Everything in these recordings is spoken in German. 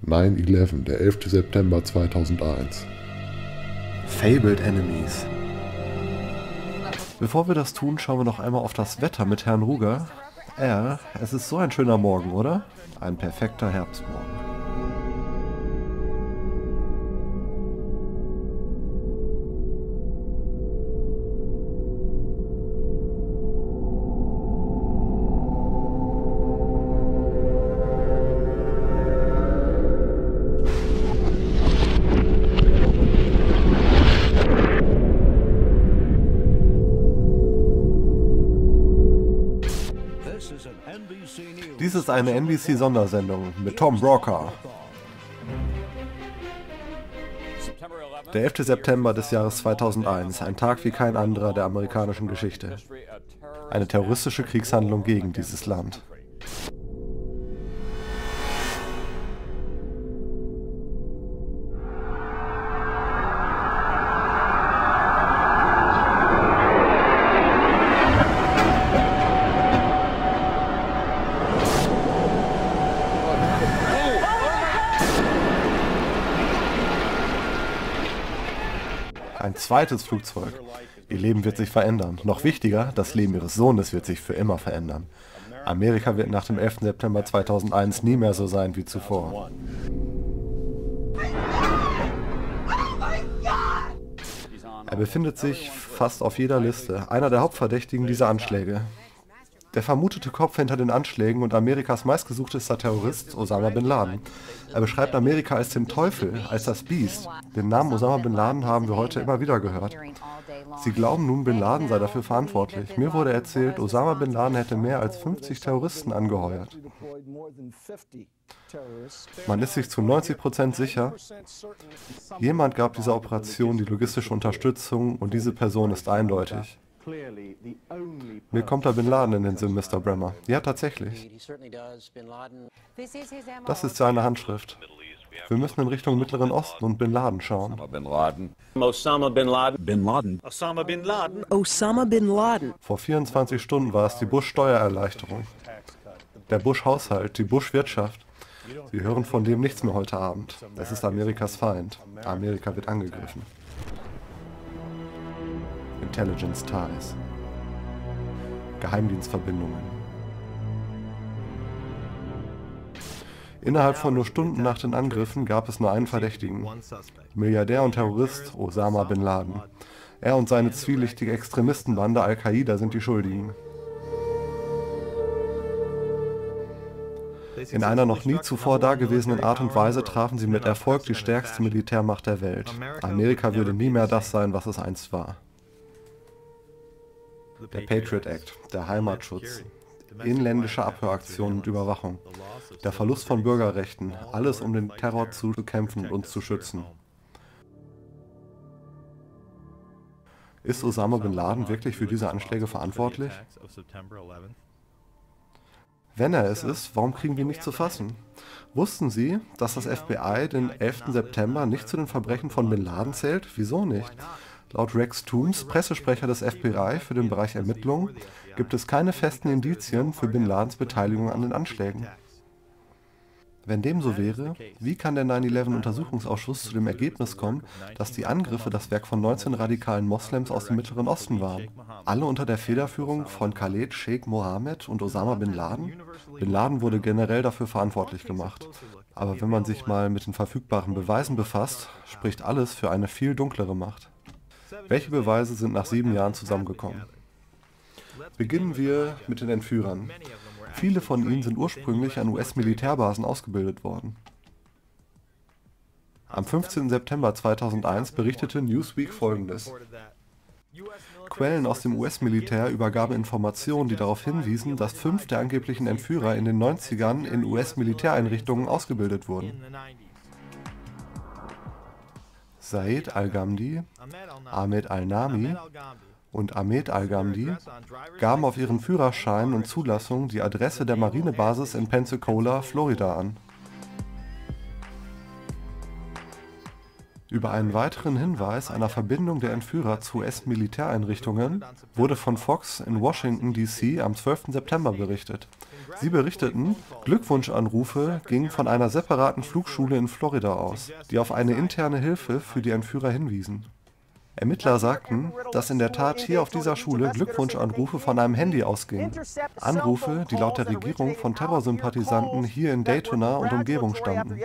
9/11, der 11. September 2001. Fabled Enemies. Bevor wir das tun, schauen wir noch einmal auf das Wetter mit Herrn Ruger. Es ist so ein schöner Morgen, oder? Ein perfekter Herbstmorgen. Dies ist eine NBC-Sondersendung mit Tom Brokaw. Der 11. September des Jahres 2001, ein Tag wie kein anderer der amerikanischen Geschichte. Eine terroristische Kriegshandlung gegen dieses Land. Ein zweites Flugzeug. Ihr Leben wird sich verändern. Noch wichtiger, das Leben ihres Sohnes wird sich für immer verändern. Amerika wird nach dem 11. September 2001 nie mehr so sein wie zuvor. Er befindet sich fast auf jeder Liste, einer der Hauptverdächtigen dieser Anschläge. Der vermutete Kopf hinter den Anschlägen und Amerikas meistgesuchtester Terrorist, Osama Bin Laden. Er beschreibt Amerika als den Teufel, als das Biest. Den Namen Osama Bin Laden haben wir heute immer wieder gehört. Sie glauben nun, Bin Laden sei dafür verantwortlich. Mir wurde erzählt, Osama Bin Laden hätte mehr als 50 Terroristen angeheuert. Man ist sich zu 90% sicher, jemand gab dieser Operation die logistische Unterstützung und diese Person ist eindeutig. Mir kommt da Bin Laden in den Sinn, Mr. Bremer. Ja, tatsächlich. Das ist seine Handschrift. Wir müssen in Richtung Mittleren Osten und Bin Laden schauen. Osama Bin Laden. Osama Bin Laden. Osama Bin Laden. Vor 24 Stunden war es die Bush-Steuererleichterung. Der Bush-Haushalt, die Bush-Wirtschaft. Sie hören von dem nichts mehr heute Abend. Es ist Amerikas Feind. Amerika wird angegriffen. Intelligence Ties. Geheimdienstverbindungen. Innerhalb von nur Stunden nach den Angriffen gab es nur einen Verdächtigen. Milliardär und Terrorist Osama Bin Laden. Er und seine zwielichtige Extremistenbande Al-Qaida sind die Schuldigen. In einer noch nie zuvor dagewesenen Art und Weise trafen sie mit Erfolg die stärkste Militärmacht der Welt. Amerika würde nie mehr das sein, was es einst war. Der Patriot Act, der Heimatschutz, inländische Abhöraktionen und Überwachung, der Verlust von Bürgerrechten, alles um den Terror zu bekämpfen und uns zu schützen. Ist Osama Bin Laden wirklich für diese Anschläge verantwortlich? Wenn er es ist, warum kriegen wir nicht zu fassen? Wussten Sie, dass das FBI den 11. September nicht zu den Verbrechen von Bin Laden zählt? Wieso nicht? Laut Rex Toombs, Pressesprecher des FBI für den Bereich Ermittlungen, gibt es keine festen Indizien für Bin Ladens Beteiligung an den Anschlägen. Wenn dem so wäre, wie kann der 9/11-Untersuchungsausschuss zu dem Ergebnis kommen, dass die Angriffe das Werk von 19 radikalen Moslems aus dem Mittleren Osten waren? Alle unter der Federführung von Khaled Sheikh Mohammed und Osama Bin Laden? Bin Laden wurde generell dafür verantwortlich gemacht. Aber wenn man sich mal mit den verfügbaren Beweisen befasst, spricht alles für eine viel dunklere Macht. Welche Beweise sind nach 7 Jahren zusammengekommen? Beginnen wir mit den Entführern. Viele von ihnen sind ursprünglich an US-Militärbasen ausgebildet worden. Am 15. September 2001 berichtete Newsweek Folgendes. Quellen aus dem US-Militär übergaben Informationen, die darauf hinwiesen, dass 5 der angeblichen Entführer in den 90ern in US-Militäreinrichtungen ausgebildet wurden. Said al-Ghamdi, Ahmed al-Nami und Ahmed al-Ghamdi gaben auf ihren Führerschein und Zulassung die Adresse der Marinebasis in Pensacola, Florida an. Über einen weiteren Hinweis einer Verbindung der Entführer zu US-Militäreinrichtungen wurde von Fox in Washington, D.C. am 12. September berichtet. Sie berichteten, Glückwunschanrufe gingen von einer separaten Flugschule in Florida aus, die auf eine interne Hilfe für die Entführer hinwiesen. Ermittler sagten, dass in der Tat hier auf dieser Schule Glückwunschanrufe von einem Handy ausgingen. Anrufe, die laut der Regierung von Terrorsympathisanten hier in Daytona und Umgebung stammten.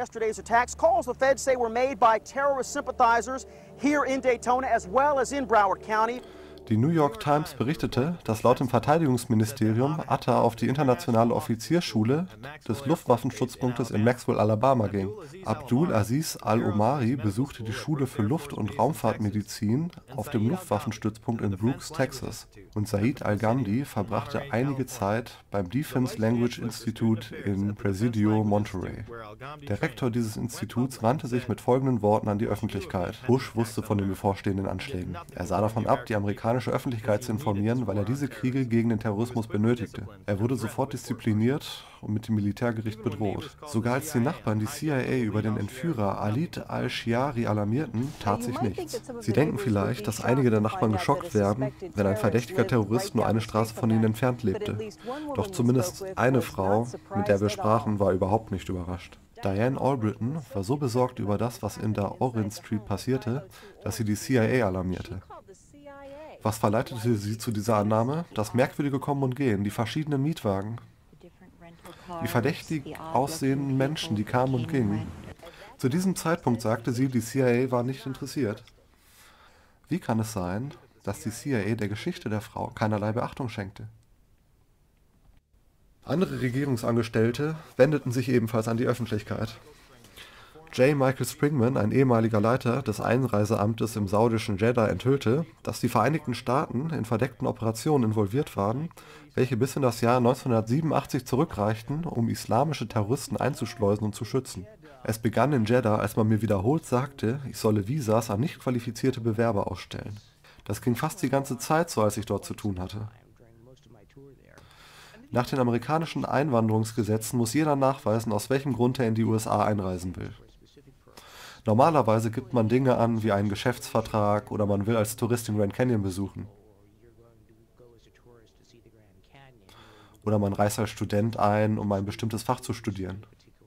Die New York Times berichtete, dass laut dem Verteidigungsministerium Atta auf die internationale Offiziersschule des Luftwaffenschutzpunktes in Maxwell, Alabama ging. Abdul Aziz Al-Omari besuchte die Schule für Luft- und Raumfahrtmedizin auf dem Luftwaffenstützpunkt in Brooks, Texas. Und Said Al-Ghamdi verbrachte einige Zeit beim Defense Language Institute in Presidio, Monterey. Der Rektor dieses Instituts wandte sich mit folgenden Worten an die Öffentlichkeit. Bush wusste von den bevorstehenden Anschlägen. Er sah davon ab, die amerikanische Öffentlichkeit zu informieren, weil er diese Kriege gegen den Terrorismus benötigte. Er wurde sofort diszipliniert und mit dem Militärgericht bedroht. Sogar als die Nachbarn die CIA über den Entführer Khalid al-Shiari alarmierten, tat sich nichts. Sie denken vielleicht, dass einige der Nachbarn geschockt werden, wenn ein verdächtiger Terrorist nur eine Straße von ihnen entfernt lebte. Doch zumindest eine Frau, mit der wir sprachen, war überhaupt nicht überrascht. Diane Albritton war so besorgt über das, was in der Orange Street passierte, dass sie die CIA alarmierte. Was verleitete sie zu dieser Annahme? Das merkwürdige Kommen und Gehen, die verschiedenen Mietwagen, die verdächtig aussehenden Menschen, die kamen und gingen. Zu diesem Zeitpunkt sagte sie, die CIA war nicht interessiert. Wie kann es sein, dass die CIA der Geschichte der Frau keinerlei Beachtung schenkte? Andere Regierungsangestellte wendeten sich ebenfalls an die Öffentlichkeit. J. Michael Springman, ein ehemaliger Leiter des Einreiseamtes im saudischen Jeddah, enthüllte, dass die Vereinigten Staaten in verdeckten Operationen involviert waren, welche bis in das Jahr 1987 zurückreichten, um islamische Terroristen einzuschleusen und zu schützen. Es begann in Jeddah, als man mir wiederholt sagte, ich solle Visas an nicht qualifizierte Bewerber ausstellen. Das ging fast die ganze Zeit so, als ich dort zu tun hatte. Nach den amerikanischen Einwanderungsgesetzen muss jeder nachweisen, aus welchem Grund er in die USA einreisen will. Normalerweise gibt man Dinge an wie einen Geschäftsvertrag oder man will als Tourist den Grand Canyon besuchen. Oder man reist als Student ein, um ein bestimmtes Fach zu studieren.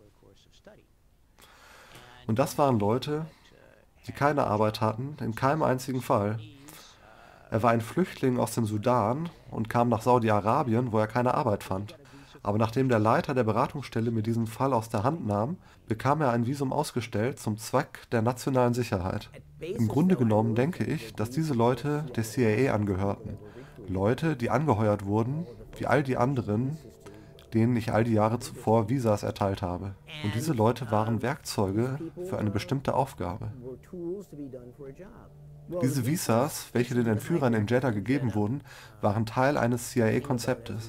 Und das waren Leute, die keine Arbeit hatten, in keinem einzigen Fall. Er war ein Flüchtling aus dem Sudan und kam nach Saudi-Arabien, wo er keine Arbeit fand. Aber nachdem der Leiter der Beratungsstelle mir diesen Fall aus der Hand nahm, bekam er ein Visum ausgestellt zum Zweck der nationalen Sicherheit. Im Grunde genommen denke ich, dass diese Leute der CIA angehörten. Leute, die angeheuert wurden, wie all die anderen, denen ich all die Jahre zuvor Visas erteilt habe. Und diese Leute waren Werkzeuge für eine bestimmte Aufgabe. Diese Visas, welche den Entführern in Jeddah gegeben wurden, waren Teil eines CIA-Konzeptes.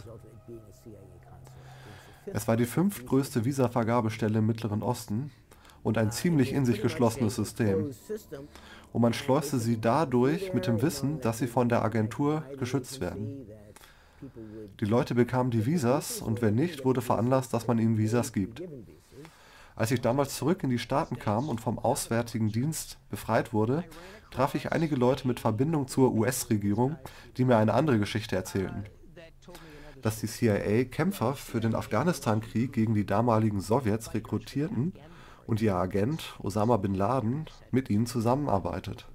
Es war die 5. größte Visavergabestelle im Mittleren Osten und ein ziemlich in sich geschlossenes System. Und man schleuste sie dadurch mit dem Wissen, dass sie von der Agentur geschützt werden. Die Leute bekamen die Visas und wenn nicht, wurde veranlasst, dass man ihnen Visas gibt. Als ich damals zurück in die Staaten kam und vom Auswärtigen Dienst befreit wurde, traf ich einige Leute mit Verbindung zur US-Regierung, die mir eine andere Geschichte erzählten. Dass die CIA Kämpfer für den Afghanistan-Krieg gegen die damaligen Sowjets rekrutierten und ihr Agent Osama Bin Laden mit ihnen zusammenarbeitet.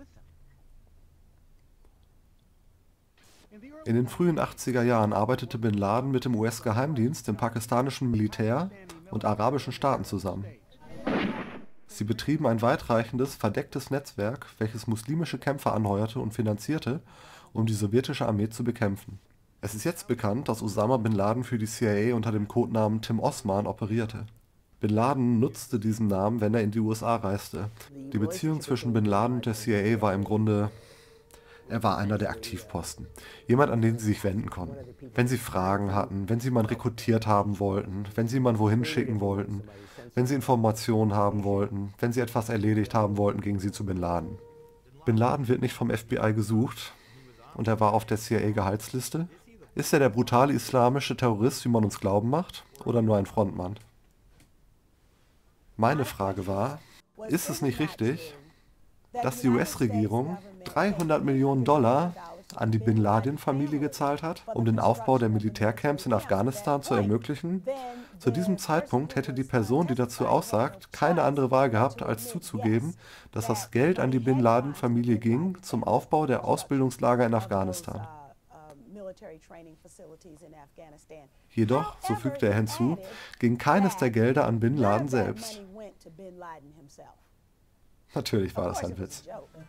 In den frühen 80er Jahren arbeitete Bin Laden mit dem US-Geheimdienst, dem pakistanischen Militär und arabischen Staaten zusammen. Sie betrieben ein weitreichendes, verdecktes Netzwerk, welches muslimische Kämpfer anheuerte und finanzierte, um die sowjetische Armee zu bekämpfen. Es ist jetzt bekannt, dass Osama Bin Laden für die CIA unter dem Codenamen Tim Osman operierte. Bin Laden nutzte diesen Namen, wenn er in die USA reiste. Die Beziehung zwischen Bin Laden und der CIA war im Grunde... Er war einer der Aktivposten. Jemand, an den sie sich wenden konnten. Wenn sie Fragen hatten, wenn sie jemanden rekrutiert haben wollten, wenn sie jemanden wohin schicken wollten, wenn sie Informationen haben wollten, wenn sie etwas erledigt haben wollten, gingen sie zu Bin Laden. Bin Laden wird nicht vom FBI gesucht und er war auf der CIA-Gehaltsliste. Ist er der brutale islamische Terrorist, wie man uns glauben macht, oder nur ein Frontmann? Meine Frage war, ist es nicht richtig, dass die US-Regierung $300 Millionen an die Bin Laden-Familie gezahlt hat, um den Aufbau der Militärcamps in Afghanistan zu ermöglichen. Zu diesem Zeitpunkt hätte die Person, die dazu aussagt, keine andere Wahl gehabt, als zuzugeben, dass das Geld an die Bin Laden-Familie ging zum Aufbau der Ausbildungslager in Afghanistan. Jedoch, so fügte er hinzu, ging keines der Gelder an Bin Laden selbst. Natürlich war das ein Witz.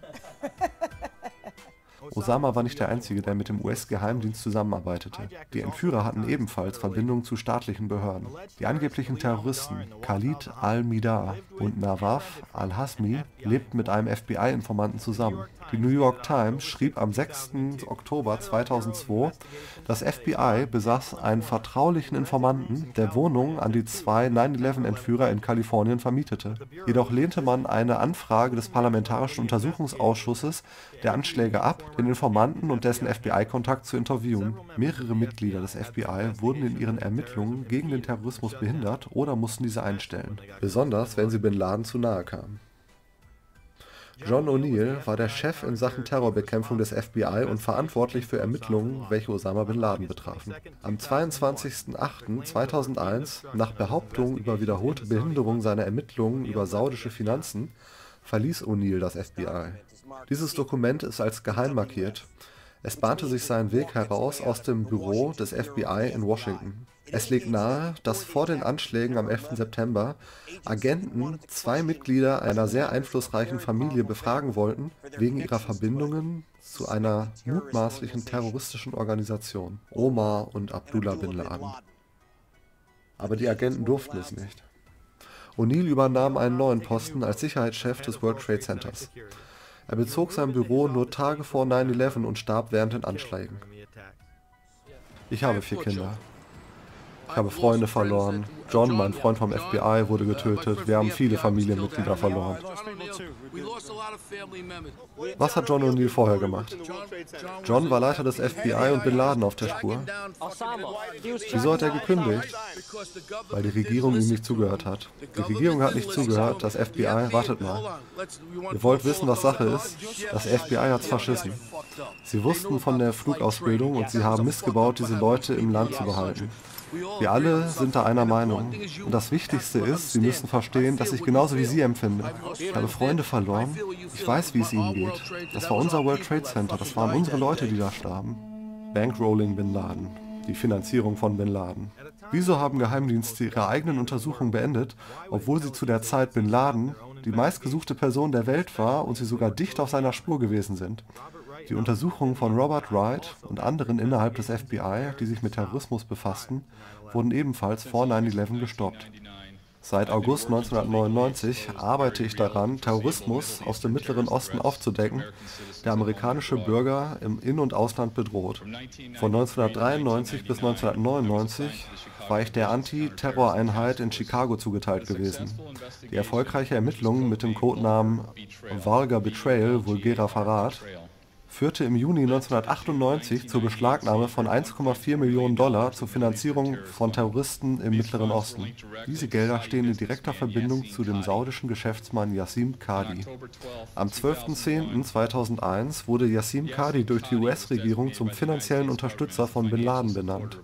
Osama war nicht der Einzige, der mit dem US-Geheimdienst zusammenarbeitete. Die Entführer hatten ebenfalls Verbindungen zu staatlichen Behörden. Die angeblichen Terroristen Khalid al-Mihdhar und Nawaf al-Hazmi lebten mit einem FBI-Informanten zusammen. Die New York Times schrieb am 6. Oktober 2002, das FBI besaß einen vertraulichen Informanten, der Wohnungen an die zwei 9/11-Entführer in Kalifornien vermietete. Jedoch lehnte man eine Anfrage des Parlamentarischen Untersuchungsausschusses der Anschläge ab, den Informanten und dessen FBI-Kontakt zu interviewen. Mehrere Mitglieder des FBI wurden in ihren Ermittlungen gegen den Terrorismus behindert oder mussten diese einstellen, besonders wenn sie Bin Laden zu nahe kamen. John O'Neill war der Chef in Sachen Terrorbekämpfung des FBI und verantwortlich für Ermittlungen, welche Osama Bin Laden betrafen. Am 22.08.2001, nach Behauptungen über wiederholte Behinderung seiner Ermittlungen über saudische Finanzen, verließ O'Neill das FBI. Dieses Dokument ist als geheim markiert. Es bahnte sich seinen Weg heraus aus dem Büro des FBI in Washington. Es liegt nahe, dass vor den Anschlägen am 11. September Agenten zwei Mitglieder einer sehr einflussreichen Familie befragen wollten, wegen ihrer Verbindungen zu einer mutmaßlichen terroristischen Organisation, Omar und Abdullah Bin Laden. Aber die Agenten durften es nicht. O'Neill übernahm einen neuen Posten als Sicherheitschef des World Trade Centers. Er bezog sein Büro nur Tage vor 9/11 und starb während den Anschlägen. Ich habe 4 Kinder. Ich habe Freunde verloren. John, mein Freund vom FBI, wurde getötet. Wir haben viele Familienmitglieder verloren. Was hat John O'Neill vorher gemacht? John war Leiter des FBI und Bin Laden auf der Spur. Wieso hat er gekündigt? Weil die Regierung ihm nicht zugehört hat. Die Regierung hat nicht zugehört, das FBI, wartet mal. Ihr wollt wissen, was Sache ist? Das FBI hat's verschissen. Sie wussten von der Flugausbildung und sie haben Mist gebaut, diese Leute im Land zu behalten. Wir alle sind da einer Meinung. Und das Wichtigste ist, Sie müssen verstehen, dass ich genauso wie Sie empfinde. Ich habe Freunde verloren. Ich weiß, wie es ihnen geht. Das war unser World Trade Center. Das waren unsere Leute, die da starben. Bankrolling Bin Laden. Die Finanzierung von Bin Laden. Wieso haben Geheimdienste ihre eigenen Untersuchungen beendet, obwohl sie zu der Zeit Bin Laden die meistgesuchte Person der Welt war und sie sogar dicht auf seiner Spur gewesen sind? Die Untersuchungen von Robert Wright und anderen innerhalb des FBI, die sich mit Terrorismus befassten, wurden ebenfalls vor 9/11 gestoppt. Seit August 1999 arbeite ich daran, Terrorismus aus dem Mittleren Osten aufzudecken, der amerikanische Bürger im In- und Ausland bedroht. Von 1993 bis 1999 war ich der Anti-Terror-Einheit in Chicago zugeteilt gewesen. Die erfolgreiche Ermittlung mit dem Codenamen Vulgar Betrayal, vulgärer Verrat, führte im Juni 1998 zur Beschlagnahme von 1,4 Millionen $, zur Finanzierung von Terroristen im Mittleren Osten. Diese Gelder stehen in direkter Verbindung zu dem saudischen Geschäftsmann Yassim Khadi. Am 12.10.2001 wurde Yassim Khadi durch die US-Regierung zum finanziellen Unterstützer von Bin Laden benannt.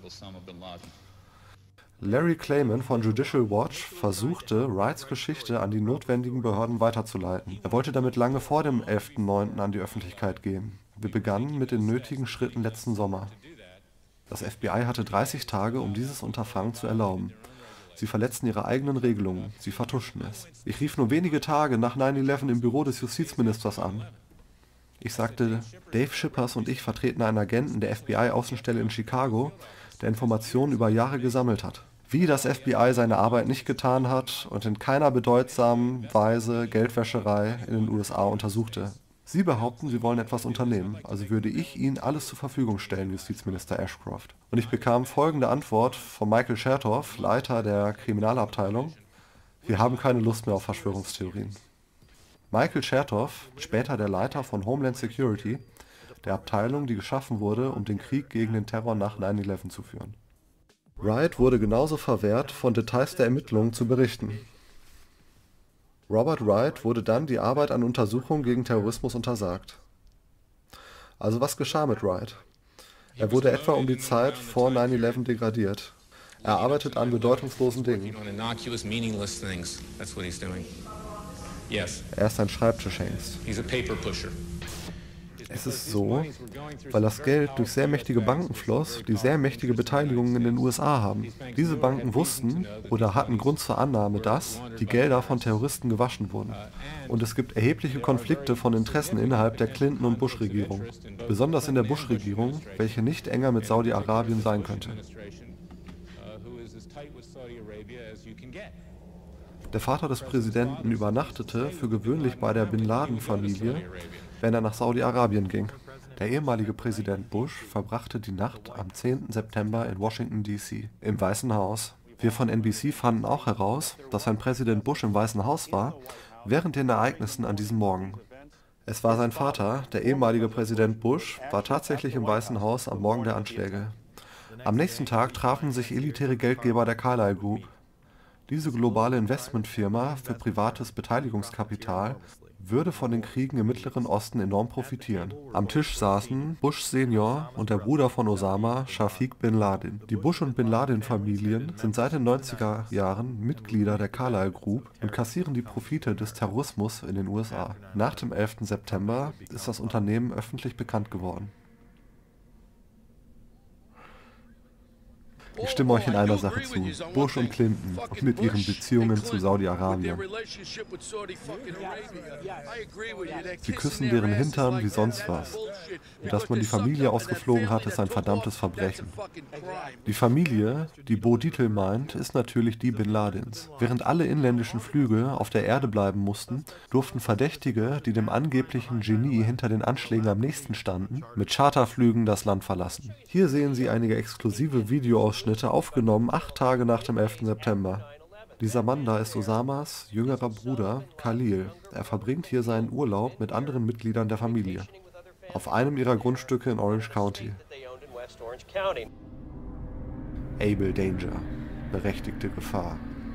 Larry Klayman von Judicial Watch versuchte, Wrights Geschichte an die notwendigen Behörden weiterzuleiten. Er wollte damit lange vor dem 11.09. an die Öffentlichkeit gehen. Wir begannen mit den nötigen Schritten letzten Sommer. Das FBI hatte 30 Tage, um dieses Unterfangen zu erlauben. Sie verletzten ihre eigenen Regelungen. Sie vertuschten es. Ich rief nur wenige Tage nach 9/11 im Büro des Justizministers an. Ich sagte, Dave Schippers und ich vertreten einen Agenten der FBI-Außenstelle in Chicago, der Informationen über Jahre gesammelt hat. Wie das FBI seine Arbeit nicht getan hat und in keiner bedeutsamen Weise Geldwäscherei in den USA untersuchte. Sie behaupten, Sie wollen etwas unternehmen, also würde ich Ihnen alles zur Verfügung stellen, Justizminister Ashcroft. Und ich bekam folgende Antwort von Michael Chertoff, Leiter der Kriminalabteilung: Wir haben keine Lust mehr auf Verschwörungstheorien. Michael Chertoff, später der Leiter von Homeland Security, der Abteilung, die geschaffen wurde, um den Krieg gegen den Terror nach 9/11 zu führen. Wright wurde genauso verwehrt, von Details der Ermittlungen zu berichten. Robert Wright wurde dann die Arbeit an Untersuchungen gegen Terrorismus untersagt. Also was geschah mit Wright? Er wurde etwa um die Zeit vor 9/11 degradiert. Er arbeitet an bedeutungslosen Dingen. Er ist ein Schreibtischhengst. Es ist so, weil das Geld durch sehr mächtige Banken floss, die sehr mächtige Beteiligungen in den USA haben. Diese Banken wussten oder hatten Grund zur Annahme, dass die Gelder von Terroristen gewaschen wurden. Und es gibt erhebliche Konflikte von Interessen innerhalb der Clinton- und Bush-Regierung. Besonders in der Bush-Regierung, welche nicht enger mit Saudi-Arabien sein könnte. Der Vater des Präsidenten übernachtete für gewöhnlich bei der Bin Laden-Familie, wenn er nach Saudi-Arabien ging. Der ehemalige Präsident Bush verbrachte die Nacht am 10. September in Washington, D.C., im Weißen Haus. Wir von NBC fanden auch heraus, dass ein Präsident Bush im Weißen Haus war, während den Ereignissen an diesem Morgen. Es war sein Vater, der ehemalige Präsident Bush, war tatsächlich im Weißen Haus am Morgen der Anschläge. Am nächsten Tag trafen sich elitäre Geldgeber der Carlyle Group. Diese globale Investmentfirma für privates Beteiligungskapital würde von den Kriegen im Mittleren Osten enorm profitieren. Am Tisch saßen Bush Senior und der Bruder von Osama, Shafiq bin Laden. Die Bush- und Bin Laden-Familien sind seit den 90er Jahren Mitglieder der Carlyle Group und kassieren die Profite des Terrorismus in den USA. Nach dem 11. September ist das Unternehmen öffentlich bekannt geworden. Ich stimme euch in einer Sache zu. Bush und Clinton mit ihren Beziehungen zu Saudi-Arabien. Sie küssen deren Hintern wie sonst was. Und dass man die Familie ausgeflogen hat, ist ein verdammtes Verbrechen. Die Familie, die Bo Dietl meint, ist natürlich die Bin Ladens. Während alle inländischen Flüge auf der Erde bleiben mussten, durften Verdächtige, die dem angeblichen Genie hinter den Anschlägen am nächsten standen, mit Charterflügen das Land verlassen. Hier sehen Sie einige exklusive Videoausschnitte, aufgenommen 8 Tage nach dem 11. September. Dieser Mann da ist Osamas jüngerer Bruder Khalil. Er verbringt hier seinen Urlaub mit anderen Mitgliedern der Familie. Auf einem ihrer Grundstücke in Orange County. Able Danger. Berechtigte Gefahr.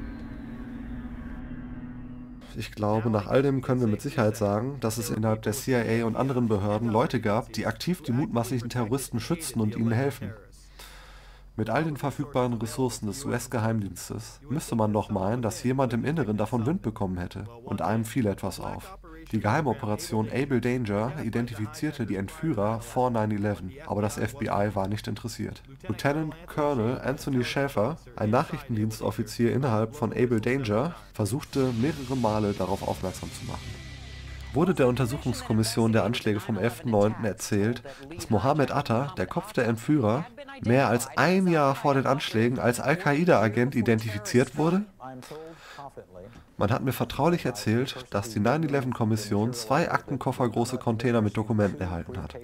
Ich glaube, nach all dem können wir mit Sicherheit sagen, dass es innerhalb der CIA und anderen Behörden Leute gab, die aktiv die mutmaßlichen Terroristen schützten und ihnen helfen. Mit all den verfügbaren Ressourcen des US-Geheimdienstes müsste man doch meinen, dass jemand im Inneren davon Wind bekommen hätte, und einem fiel etwas auf. Die Geheimoperation Able Danger identifizierte die Entführer vor 9/11, aber das FBI war nicht interessiert. Lieutenant Colonel Anthony Shaffer, ein Nachrichtendienstoffizier innerhalb von Able Danger, versuchte mehrere Male darauf aufmerksam zu machen. Wurde der Untersuchungskommission der Anschläge vom 11.09. erzählt, dass Mohammed Atta, der Kopf der Entführer, mehr als ein Jahr vor den Anschlägen als Al-Qaida-Agent identifiziert wurde? Man hat mir vertraulich erzählt, dass die 9/11-Kommission 2 aktenkoffergroße Container mit Dokumenten erhalten hat.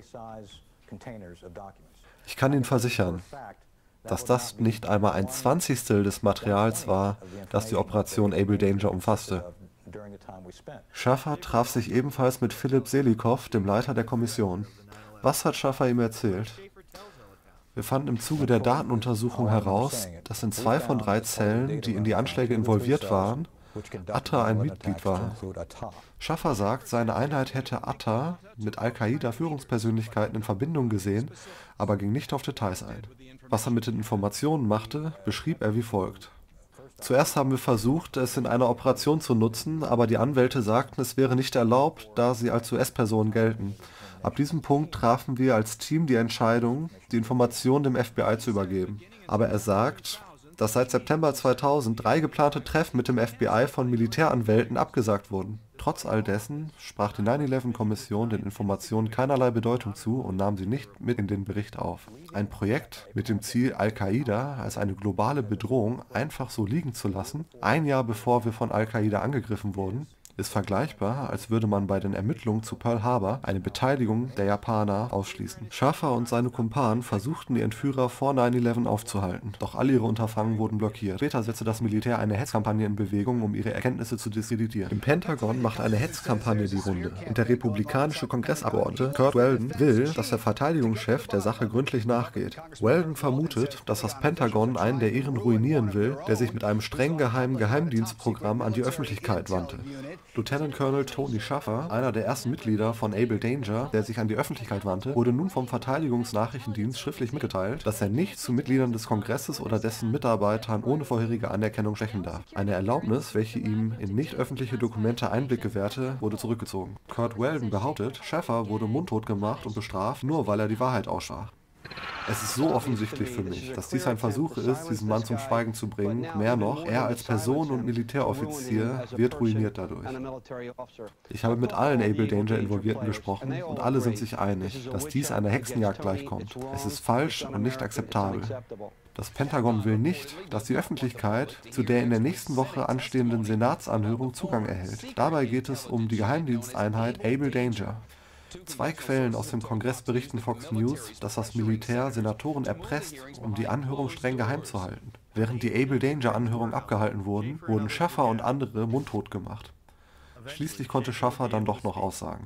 Ich kann Ihnen versichern, dass das nicht einmal ein Zwanzigstel des Materials war, das die Operation Able Danger umfasste. Shaffer traf sich ebenfalls mit Philipp Selikow, dem Leiter der Kommission. Was hat Shaffer ihm erzählt? Wir fanden im Zuge der Datenuntersuchung heraus, dass in 2 von 3 Zellen, die in die Anschläge involviert waren, Atta ein Mitglied war. Shaffer sagt, seine Einheit hätte Atta mit Al-Qaida-Führungspersönlichkeiten in Verbindung gesehen, aber ging nicht auf Details ein. Was er mit den Informationen machte, beschrieb er wie folgt. Zuerst haben wir versucht, es in einer Operation zu nutzen, aber die Anwälte sagten, es wäre nicht erlaubt, da sie als US-Personen gelten. Ab diesem Punkt trafen wir als Team die Entscheidung, die Informationen dem FBI zu übergeben. Aber er sagt, dass seit September 2000 3 geplante Treffen mit dem FBI von Militäranwälten abgesagt wurden. Trotz all dessen sprach die 9/11-Kommission den Informationen keinerlei Bedeutung zu und nahm sie nicht mit in den Bericht auf. Ein Projekt mit dem Ziel, Al-Qaida als eine globale Bedrohung einfach so liegen zu lassen, ein Jahr bevor wir von Al-Qaida angegriffen wurden, ist vergleichbar, als würde man bei den Ermittlungen zu Pearl Harbor eine Beteiligung der Japaner ausschließen. Shaffer und seine Kumpanen versuchten, die Entführer vor 9/11 aufzuhalten, doch all ihre Unterfangen wurden blockiert. Später setzte das Militär eine Hetzkampagne in Bewegung, um ihre Erkenntnisse zu diskreditieren. Im Pentagon macht eine Hetzkampagne die Runde und der republikanische Kongressabgeordnete Curt Weldon will, dass der Verteidigungschef der Sache gründlich nachgeht. Weldon vermutet, dass das Pentagon einen der Iren ruinieren will, der sich mit einem streng geheimen Geheimdienstprogramm an die Öffentlichkeit wandte. Lieutenant Colonel Tony Shaffer, einer der ersten Mitglieder von Able Danger, der sich an die Öffentlichkeit wandte, wurde nun vom Verteidigungsnachrichtendienst schriftlich mitgeteilt, dass er nicht zu Mitgliedern des Kongresses oder dessen Mitarbeitern ohne vorherige Anerkennung sprechen darf. Eine Erlaubnis, welche ihm in nicht öffentliche Dokumente Einblick gewährte, wurde zurückgezogen. Curt Weldon behauptet, Shaffer wurde mundtot gemacht und bestraft, nur weil er die Wahrheit aussprach. Es ist so offensichtlich für mich, dass dies ein Versuch ist, diesen Mann zum Schweigen zu bringen. Mehr noch, er als Person und Militäroffizier wird ruiniert dadurch. Ich habe mit allen Able Danger Involvierten gesprochen und alle sind sich einig, dass dies einer Hexenjagd gleichkommt. Es ist falsch und nicht akzeptabel. Das Pentagon will nicht, dass die Öffentlichkeit zu der in der nächsten Woche anstehenden Senatsanhörung Zugang erhält. Dabei geht es um die Geheimdiensteinheit Able Danger. 2 Quellen aus dem Kongress berichten Fox News, dass das Militär Senatoren erpresst, um die Anhörung streng geheim zu halten. Während die Able Danger Anhörungen abgehalten wurden, wurden Shaffer und andere mundtot gemacht. Schließlich konnte Shaffer dann doch noch aussagen.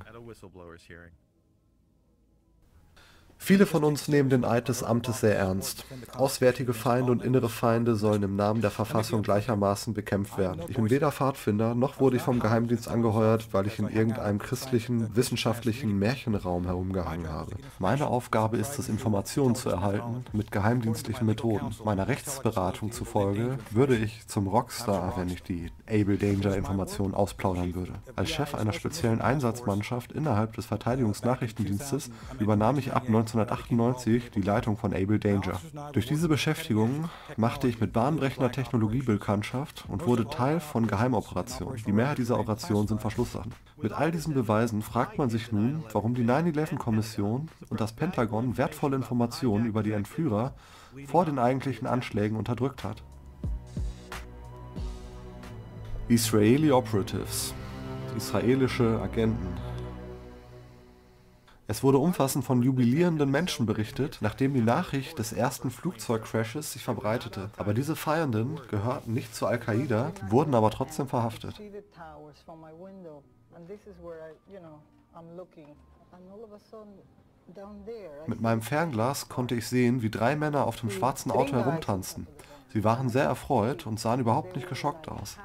Viele von uns nehmen den Eid des Amtes sehr ernst. Auswärtige Feinde und innere Feinde sollen im Namen der Verfassung gleichermaßen bekämpft werden. Ich bin weder Pfadfinder, noch wurde ich vom Geheimdienst angeheuert, weil ich in irgendeinem christlichen, wissenschaftlichen Märchenraum herumgehangen habe. Meine Aufgabe ist es, Informationen zu erhalten mit geheimdienstlichen Methoden. Meiner Rechtsberatung zufolge würde ich zum Rockstar, wenn ich die Able Danger Informationen ausplaudern würde. Als Chef einer speziellen Einsatzmannschaft innerhalb des Verteidigungsnachrichtendienstes übernahm ich ab 1998 die Leitung von Able Danger. Durch diese Beschäftigung machte ich mit bahnbrechender Technologie Bekanntschaft und wurde Teil von Geheimoperationen. Die Mehrheit dieser Operationen sind Verschlusssachen. Mit all diesen Beweisen fragt man sich nun, warum die 9/11-Kommission und das Pentagon wertvolle Informationen über die Entführer vor den eigentlichen Anschlägen unterdrückt hat. Israeli Operatives, israelische Agenten. Es wurde umfassend von jubilierenden Menschen berichtet, nachdem die Nachricht des ersten Flugzeugcrashes sich verbreitete. Aber diese Feiernden gehörten nicht zu Al-Qaida, wurden aber trotzdem verhaftet. Mit meinem Fernglas konnte ich sehen, wie 3 Männer auf dem schwarzen Auto herumtanzten. Sie waren sehr erfreut und sahen überhaupt nicht geschockt aus.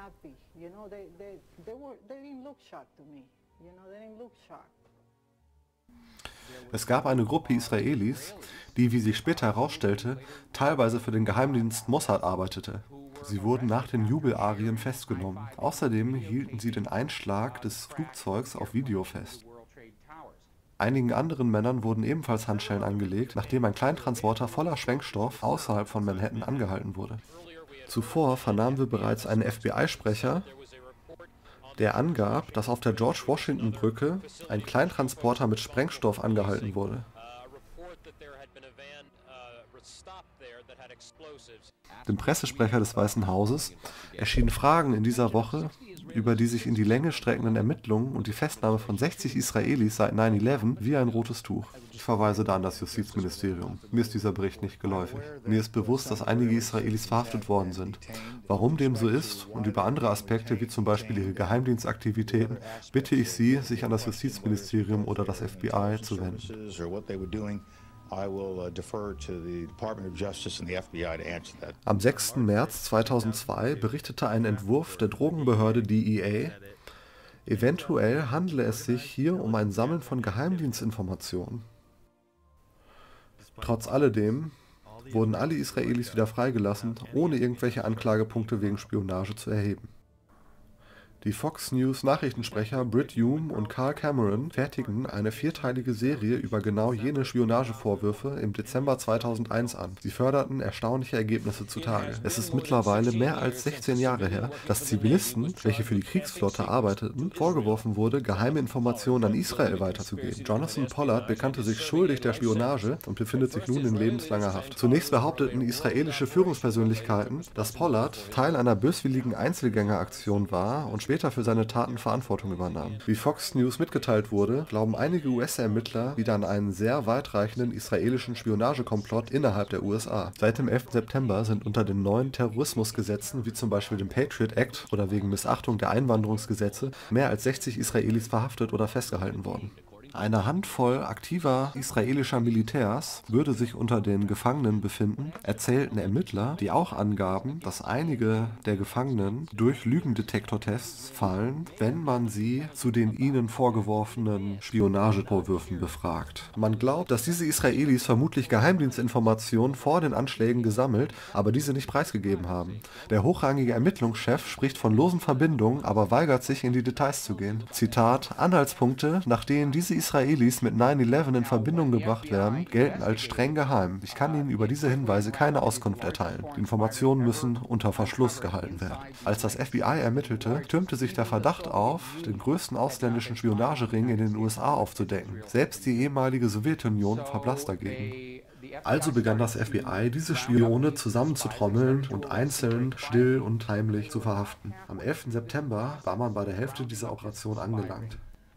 Es gab eine Gruppe Israelis, die, wie sich später herausstellte, teilweise für den Geheimdienst Mossad arbeitete. Sie wurden nach den Jubelarien festgenommen. Außerdem hielten sie den Einschlag des Flugzeugs auf Video fest. Einigen anderen Männern wurden ebenfalls Handschellen angelegt, nachdem ein Kleintransporter voller Sprengstoff außerhalb von Manhattan angehalten wurde. Zuvor vernahmen wir bereits einen FBI-Sprecher, der angab, dass auf der George-Washington-Brücke ein Kleintransporter mit Sprengstoff angehalten wurde. Dem Pressesprecher des Weißen Hauses erschienen Fragen in dieser Woche über die sich in die Länge streckenden Ermittlungen und die Festnahme von 60 Israelis seit 9/11 wie ein rotes Tuch. Ich verweise da an das Justizministerium. Mir ist dieser Bericht nicht geläufig. Mir ist bewusst, dass einige Israelis verhaftet worden sind. Warum dem so ist und über andere Aspekte, wie zum Beispiel ihre Geheimdienstaktivitäten, bitte ich Sie, sich an das Justizministerium oder das FBI zu wenden. Am 6. März 2002 berichtete ein Entwurf der Drogenbehörde DEA, eventuell handle es sich hier um ein Sammeln von Geheimdienstinformationen. Trotz alledem wurden alle Israelis wieder freigelassen, ohne irgendwelche Anklagepunkte wegen Spionage zu erheben. Die Fox News Nachrichtensprecher Brit Hume und Carl Cameron fertigten eine 4-teilige Serie über genau jene Spionagevorwürfe im Dezember 2001 an. Sie förderten erstaunliche Ergebnisse zutage. Es ist mittlerweile mehr als 16 Jahre her, dass Zivilisten, welche für die Kriegsflotte arbeiteten, vorgeworfen wurde, geheime Informationen an Israel weiterzugeben. Jonathan Pollard bekannte sich schuldig der Spionage und befindet sich nun in lebenslanger Haft. Zunächst behaupteten israelische Führungspersönlichkeiten, dass Pollard Teil einer böswilligen Einzelgängeraktion war und später für seine Taten Verantwortung übernahm. Wie Fox News mitgeteilt wurde, glauben einige US-Ermittler wieder an einen sehr weitreichenden israelischen Spionagekomplott innerhalb der USA. Seit dem 11. September sind unter den neuen Terrorismusgesetzen, wie zum Beispiel dem Patriot Act oder wegen Missachtung der Einwanderungsgesetze, mehr als 60 Israelis verhaftet oder festgehalten worden. Eine Handvoll aktiver israelischer Militärs würde sich unter den Gefangenen befinden, erzählten Ermittler, die auch angaben, dass einige der Gefangenen durch Lügendetektortests fallen, wenn man sie zu den ihnen vorgeworfenen Spionagevorwürfen befragt. Man glaubt, dass diese Israelis vermutlich Geheimdienstinformationen vor den Anschlägen gesammelt, aber diese nicht preisgegeben haben. Der hochrangige Ermittlungschef spricht von losen Verbindungen, aber weigert sich, in die Details zu gehen. Zitat: Anhaltspunkte, nach denen diese Israelis mit 9/11 in Verbindung gebracht werden, gelten als streng geheim. Ich kann Ihnen über diese Hinweise keine Auskunft erteilen. Die Informationen müssen unter Verschluss gehalten werden. Als das FBI ermittelte, türmte sich der Verdacht auf, den größten ausländischen Spionagering in den USA aufzudecken. Selbst die ehemalige Sowjetunion verblasst dagegen. Also begann das FBI, diese Spione zusammenzutrommeln und einzeln, still und heimlich zu verhaften. Am 11. September war man bei der Hälfte dieser Operation angelangt.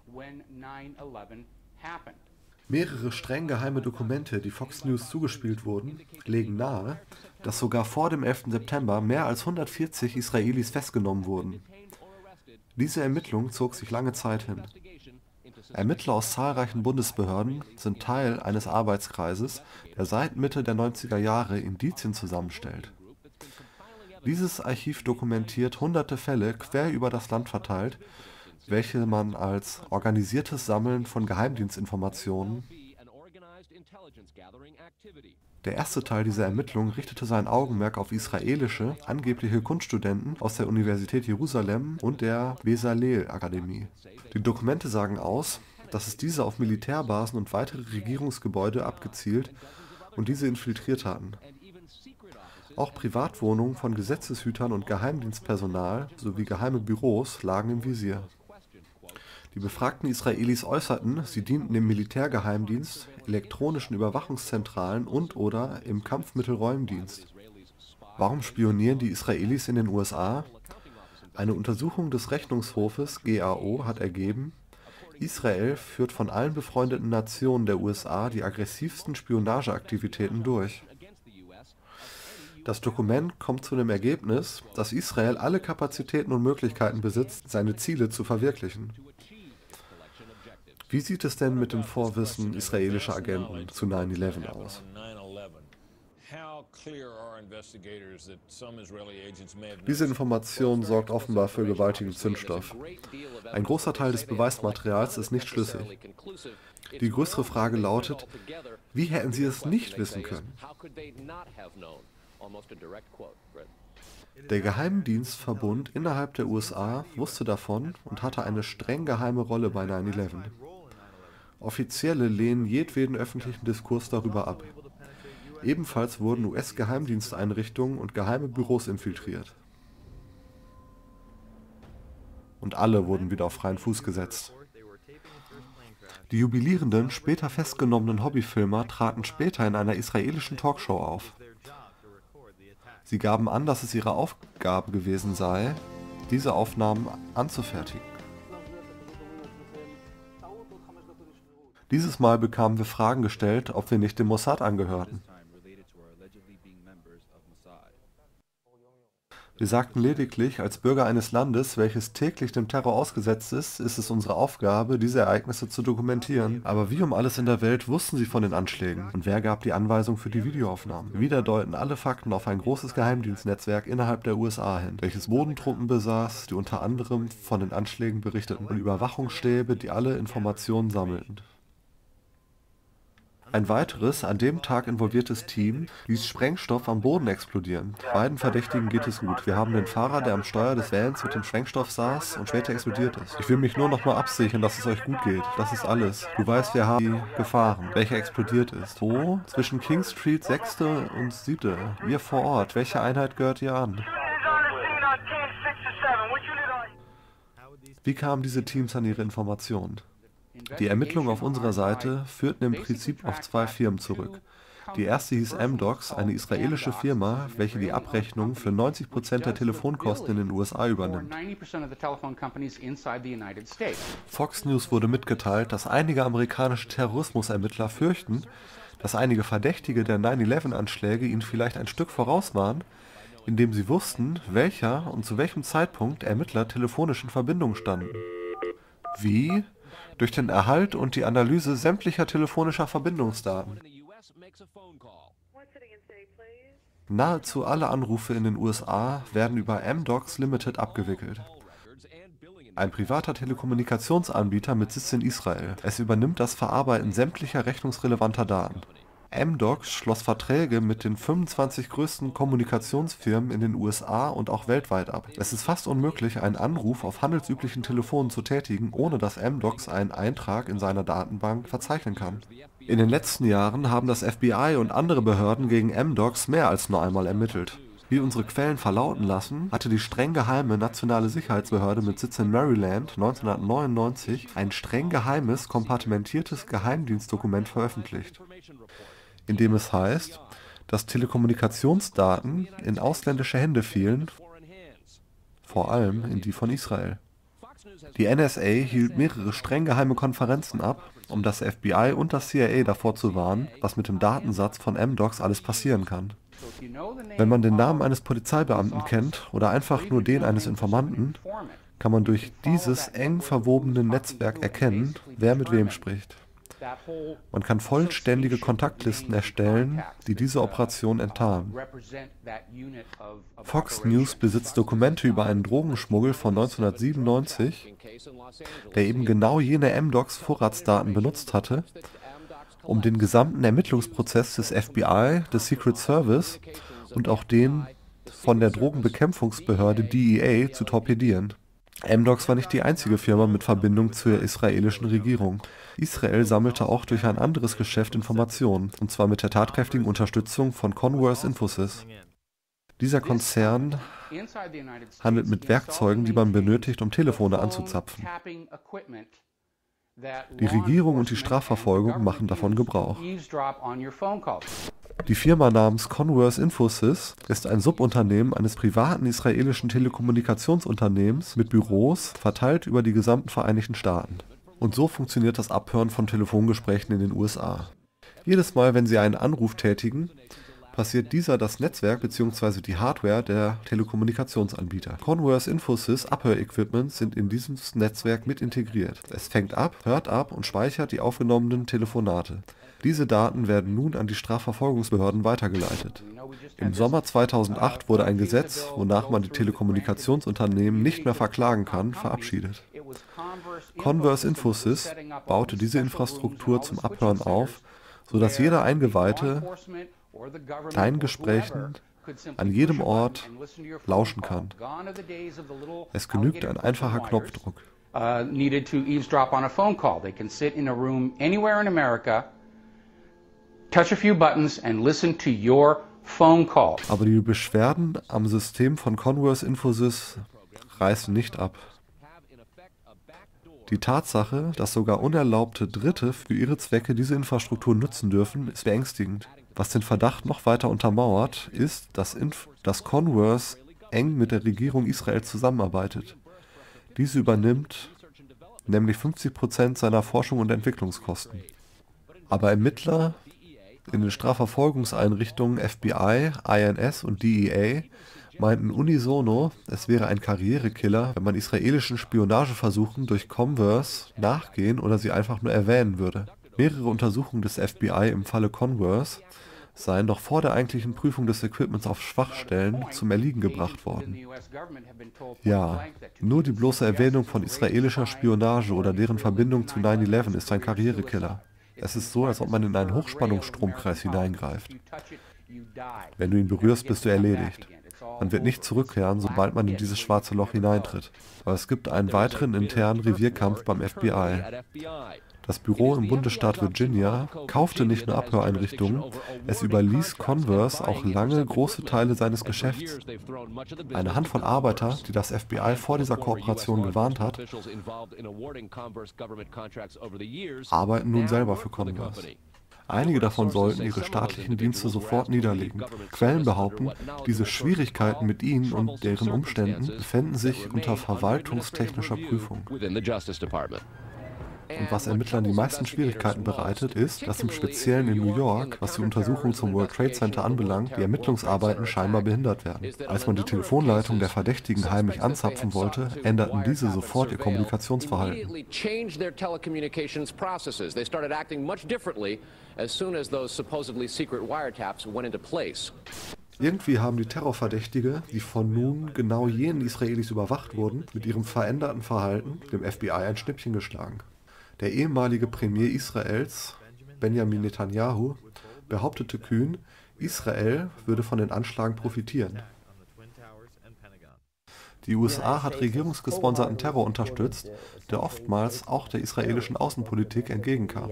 Mehrere streng geheime Dokumente, die Fox News zugespielt wurden, legen nahe, dass sogar vor dem 11. September mehr als 140 Israelis festgenommen wurden. Diese Ermittlung zog sich lange Zeit hin. Ermittler aus zahlreichen Bundesbehörden sind Teil eines Arbeitskreises, der seit Mitte der 90er Jahre Indizien zusammenstellt. Dieses Archiv dokumentiert hunderte Fälle quer über das Land verteilt, welche man als organisiertes Sammeln von Geheimdienstinformationen. Der erste Teil dieser Ermittlung richtete sein Augenmerk auf israelische, angebliche Kunststudenten aus der Universität Jerusalem und der Bezalel-Akademie. Die Dokumente sagen aus, dass es diese auf Militärbasen und weitere Regierungsgebäude abgezielt und diese infiltriert hatten. Auch Privatwohnungen von Gesetzeshütern und Geheimdienstpersonal sowie geheime Büros lagen im Visier. Die befragten Israelis äußerten, sie dienten dem Militärgeheimdienst, elektronischen Überwachungszentralen und/oder im Kampfmittelräumdienst. Warum spionieren die Israelis in den USA? Eine Untersuchung des Rechnungshofes GAO hat ergeben, Israel führt von allen befreundeten Nationen der USA die aggressivsten Spionageaktivitäten durch. Das Dokument kommt zu dem Ergebnis, dass Israel alle Kapazitäten und Möglichkeiten besitzt, seine Ziele zu verwirklichen. Wie sieht es denn mit dem Vorwissen israelischer Agenten zu 9/11 aus? Diese Information sorgt offenbar für gewaltigen Zündstoff. Ein großer Teil des Beweismaterials ist nicht schlüssig. Die größere Frage lautet, wie hätten sie es nicht wissen können? Der Geheimdienstverbund innerhalb der USA wusste davon und hatte eine streng geheime Rolle bei 9/11. Offizielle lehnen jedweden öffentlichen Diskurs darüber ab. Ebenfalls wurden US-Geheimdiensteinrichtungen und geheime Büros infiltriert. Und alle wurden wieder auf freien Fuß gesetzt. Die jubilierenden, später festgenommenen Hobbyfilmer traten später in einer israelischen Talkshow auf. Sie gaben an, dass es ihre Aufgabe gewesen sei, diese Aufnahmen anzufertigen. Dieses Mal bekamen wir Fragen gestellt, ob wir nicht dem Mossad angehörten. Wir sagten lediglich, als Bürger eines Landes, welches täglich dem Terror ausgesetzt ist, ist es unsere Aufgabe, diese Ereignisse zu dokumentieren. Aber wie um alles in der Welt wussten sie von den Anschlägen? Und wer gab die Anweisung für die Videoaufnahmen? Wieder deuten alle Fakten auf ein großes Geheimdienstnetzwerk innerhalb der USA hin, welches Bodentruppen besaß, die unter anderem von den Anschlägen berichteten, und Überwachungsstäbe, die alle Informationen sammelten. Ein weiteres, an dem Tag involviertes Team ließ Sprengstoff am Boden explodieren. Beiden Verdächtigen geht es gut. Wir haben den Fahrer, der am Steuer des Vans mit dem Sprengstoff saß und später explodiert ist. Ich will mich nur nochmal absichern, dass es euch gut geht. Das ist alles. Du weißt, wir haben die gefahren, welcher explodiert ist. Wo? Zwischen King Street 6. und 7. Ihr vor Ort. Welche Einheit gehört ihr an? Wie kamen diese Teams an ihre Informationen? Die Ermittlungen auf unserer Seite führten im Prinzip auf zwei Firmen zurück. Die erste hieß Amdocs, eine israelische Firma, welche die Abrechnung für 90% der Telefonkosten in den USA übernimmt. Fox News wurde mitgeteilt, dass einige amerikanische Terrorismusermittler fürchten, dass einige Verdächtige der 9/11-Anschläge ihnen vielleicht ein Stück voraus waren, indem sie wussten, welcher und zu welchem Zeitpunkt Ermittler telefonisch in Verbindung standen. Wie? durch den Erhalt und die Analyse sämtlicher telefonischer Verbindungsdaten. Nahezu alle Anrufe in den USA werden über Amdocs Limited abgewickelt. Ein privater Telekommunikationsanbieter mit Sitz in Israel. Es übernimmt das Verarbeiten sämtlicher rechnungsrelevanter Daten. Amdocs schloss Verträge mit den 25 größten Kommunikationsfirmen in den USA und auch weltweit ab. Es ist fast unmöglich, einen Anruf auf handelsüblichen Telefonen zu tätigen, ohne dass Amdocs einen Eintrag in seiner Datenbank verzeichnen kann. In den letzten Jahren haben das FBI und andere Behörden gegen Amdocs mehr als nur einmal ermittelt. Wie unsere Quellen verlauten lassen, hatte die streng geheime nationale Sicherheitsbehörde mit Sitz in Maryland 1999 ein streng geheimes, kompartimentiertes Geheimdienstdokument veröffentlicht, in dem es heißt, dass Telekommunikationsdaten in ausländische Hände fielen, vor allem in die von Israel. Die NSA hielt mehrere streng geheime Konferenzen ab, um das FBI und das CIA davor zu warnen, was mit dem Datensatz von Amdocs alles passieren kann. Wenn man den Namen eines Polizeibeamten kennt oder einfach nur den eines Informanten, kann man durch dieses eng verwobene Netzwerk erkennen, wer mit wem spricht. Man kann vollständige Kontaktlisten erstellen, die diese Operation enttarnen. Fox News besitzt Dokumente über einen Drogenschmuggel von 1997, der eben genau jene Amdocs Vorratsdaten benutzt hatte, um den gesamten Ermittlungsprozess des FBI, des Secret Service und auch den von der Drogenbekämpfungsbehörde DEA zu torpedieren. Amdocs war nicht die einzige Firma mit Verbindung zur israelischen Regierung. Israel sammelte auch durch ein anderes Geschäft Informationen, und zwar mit der tatkräftigen Unterstützung von Converse Infosys. Dieser Konzern handelt mit Werkzeugen, die man benötigt, um Telefone anzuzapfen. Die Regierung und die Strafverfolgung machen davon Gebrauch. Die Firma namens Converse Infosys ist ein Subunternehmen eines privaten israelischen Telekommunikationsunternehmens mit Büros verteilt über die gesamten Vereinigten Staaten. Und so funktioniert das Abhören von Telefongesprächen in den USA. Jedes Mal, wenn Sie einen Anruf tätigen, passiert dieser das Netzwerk bzw. die Hardware der Telekommunikationsanbieter. Converse Infosys Abhörequipment sind in dieses Netzwerk mit integriert. Es fängt ab, hört ab und speichert die aufgenommenen Telefonate. Diese Daten werden nun an die Strafverfolgungsbehörden weitergeleitet. Im Sommer 2008 wurde ein Gesetz, wonach man die Telekommunikationsunternehmen nicht mehr verklagen kann, verabschiedet. Converse Infosys baute diese Infrastruktur zum Abhören auf, sodass jeder Eingeweihte deinen Gesprächen an jedem Ort lauschen kann. Es genügt ein einfacher Knopfdruck. Needed to eavesdrop on a phone call. They can sit in a room anywhere in America, touch a few buttons and listen to your phone call. Aber die Beschwerden am System von Converse Infosys reißen nicht ab. Die Tatsache, dass sogar unerlaubte Dritte für ihre Zwecke diese Infrastruktur nutzen dürfen, ist beängstigend. Was den Verdacht noch weiter untermauert, ist, dass Converse eng mit der Regierung Israel zusammenarbeitet. Diese übernimmt nämlich 50% seiner Forschung und Entwicklungskosten. Aber Ermittler in den Strafverfolgungseinrichtungen FBI, INS und DEA meinten unisono, es wäre ein Karrierekiller, wenn man israelischen Spionageversuchen durch Converse nachgehen oder sie einfach nur erwähnen würde. Mehrere Untersuchungen des FBI im Falle Converse seien noch vor der eigentlichen Prüfung des Equipments auf Schwachstellen zum Erliegen gebracht worden. Ja, nur die bloße Erwähnung von israelischer Spionage oder deren Verbindung zu 9/11 ist ein Karrierekiller. Es ist so, als ob man in einen Hochspannungsstromkreis hineingreift. Wenn du ihn berührst, bist du erledigt. Man wird nicht zurückkehren, sobald man in dieses schwarze Loch hineintritt. Aber es gibt einen weiteren internen Revierkampf beim FBI. Das Büro im Bundesstaat Virginia kaufte nicht nur Abhöreinrichtungen, es überließ Converse auch lange große Teile seines Geschäfts. Eine Handvoll Arbeiter, die das FBI vor dieser Kooperation gewarnt hat, arbeiten nun selber für Converse. Einige davon sollten ihre staatlichen Dienste sofort niederlegen. Quellen behaupten, diese Schwierigkeiten mit ihnen und deren Umständen befänden sich unter verwaltungstechnischer Prüfung. Und was Ermittlern die meisten Schwierigkeiten bereitet, ist, dass im Speziellen in New York, was die Untersuchung zum World Trade Center anbelangt, die Ermittlungsarbeiten scheinbar behindert werden. Als man die Telefonleitung der Verdächtigen heimlich anzapfen wollte, änderten diese sofort ihr Kommunikationsverhalten. Irgendwie haben die Terrorverdächtige, die von nun genau jenen Israelis überwacht wurden, mit ihrem veränderten Verhalten dem FBI ein Schnippchen geschlagen. Der ehemalige Premier Israels, Benjamin Netanyahu, behauptete kühn, Israel würde von den Anschlägen profitieren. Die USA hat regierungsgesponserten Terror unterstützt, der oftmals auch der israelischen Außenpolitik entgegenkam.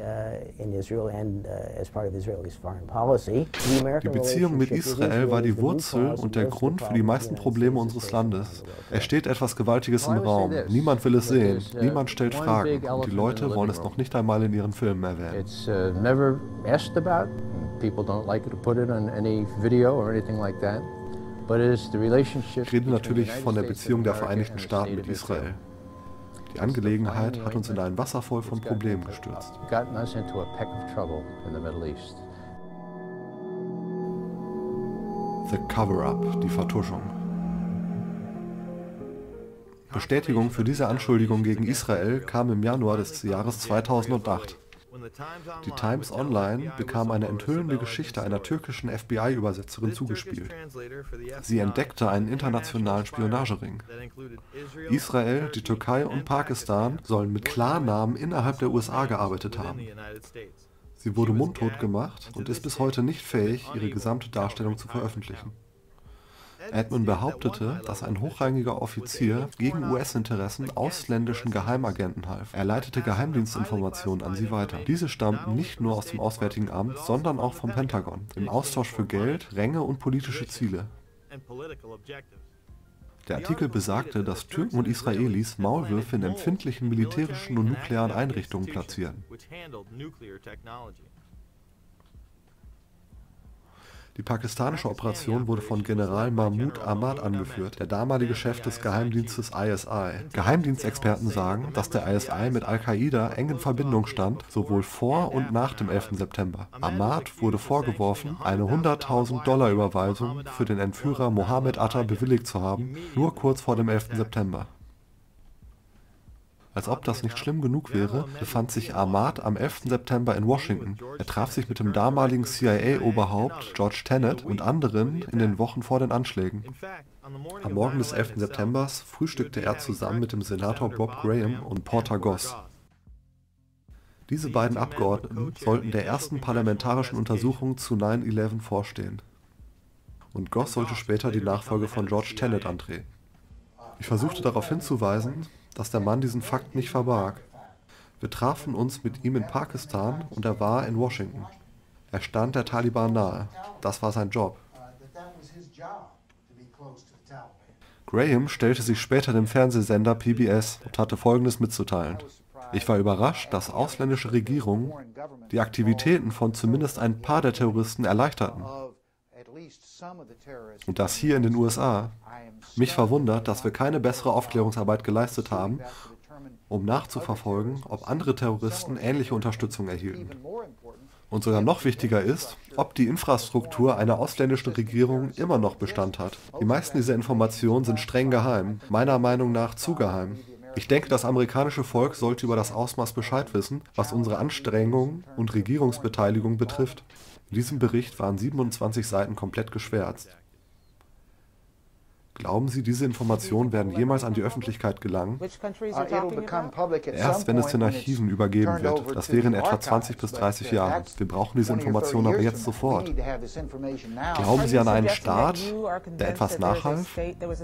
Die Beziehung mit Israel war die Wurzel und der Grund für die meisten Probleme unseres Landes. Es steht etwas Gewaltiges im Raum. Niemand will es sehen. Niemand stellt Fragen. Und die Leute wollen es noch nicht einmal in ihren Filmen erwähnen. Ich rede natürlich von der Beziehung der Vereinigten Staaten mit Israel. Die Angelegenheit hat uns in ein Wasser voll von Problemen gestürzt. The Cover-Up, die Vertuschung. Bestätigung für diese Anschuldigung gegen Israel kam im Januar des Jahres 2008. Die Times Online bekam eine enthüllende Geschichte einer türkischen FBI-Übersetzerin zugespielt. Sie entdeckte einen internationalen Spionagering. Israel, die Türkei und Pakistan sollen mit Klarnamen innerhalb der USA gearbeitet haben. Sie wurde mundtot gemacht und ist bis heute nicht fähig, ihre gesamte Darstellung zu veröffentlichen. Edmund behauptete, dass ein hochrangiger Offizier gegen US-Interessen ausländischen Geheimagenten half. Er leitete Geheimdienstinformationen an sie weiter. Diese stammten nicht nur aus dem Auswärtigen Amt, sondern auch vom Pentagon, im Austausch für Geld, Ränge und politische Ziele. Der Artikel besagte, dass Türken und Israelis Maulwürfe in empfindlichen militärischen und nuklearen Einrichtungen platzieren. Die pakistanische Operation wurde von General Mahmoud Ahmad angeführt, der damalige Chef des Geheimdienstes ISI. Geheimdienstexperten sagen, dass der ISI mit Al-Qaida eng in Verbindung stand, sowohl vor und nach dem 11. September. Ahmad wurde vorgeworfen, eine $100.000 Überweisung für den Entführer Mohammed Atta bewilligt zu haben, nur kurz vor dem 11. September. Als ob das nicht schlimm genug wäre, befand sich Ahmad am 11. September in Washington. Er traf sich mit dem damaligen CIA-Oberhaupt George Tenet und anderen in den Wochen vor den Anschlägen. Am Morgen des 11. September frühstückte er zusammen mit dem Senator Bob Graham und Porter Goss. Diese beiden Abgeordneten sollten der ersten parlamentarischen Untersuchung zu 9/11 vorstehen. Und Goss sollte später die Nachfolge von George Tenet antreten. Ich versuchte darauf hinzuweisen, dass der Mann diesen Fakt nicht verbarg. Wir trafen uns mit ihm in Pakistan und er war in Washington. Er stand der Taliban nahe. Das war sein Job. Graham stellte sich später dem Fernsehsender PBS und hatte Folgendes mitzuteilen. Ich war überrascht, dass ausländische Regierungen die Aktivitäten von zumindest ein paar der Terroristen erleichterten. Und das hier in den USA. Mich verwundert, dass wir keine bessere Aufklärungsarbeit geleistet haben, um nachzuverfolgen, ob andere Terroristen ähnliche Unterstützung erhielten. Und sogar noch wichtiger ist, ob die Infrastruktur einer ausländischen Regierung immer noch Bestand hat. Die meisten dieser Informationen sind streng geheim, meiner Meinung nach zu geheim. Ich denke, das amerikanische Volk sollte über das Ausmaß Bescheid wissen, was unsere Anstrengungen und Regierungsbeteiligung betrifft. In diesem Bericht waren 27 Seiten komplett geschwärzt. Glauben Sie, diese Informationen werden jemals an die Öffentlichkeit gelangen? Erst wenn es den Archiven übergeben wird. Das wäre in etwa 20 bis 30 Jahren. Wir brauchen diese Informationen aber jetzt sofort. Glauben Sie an einen Staat, der etwas nachhalf?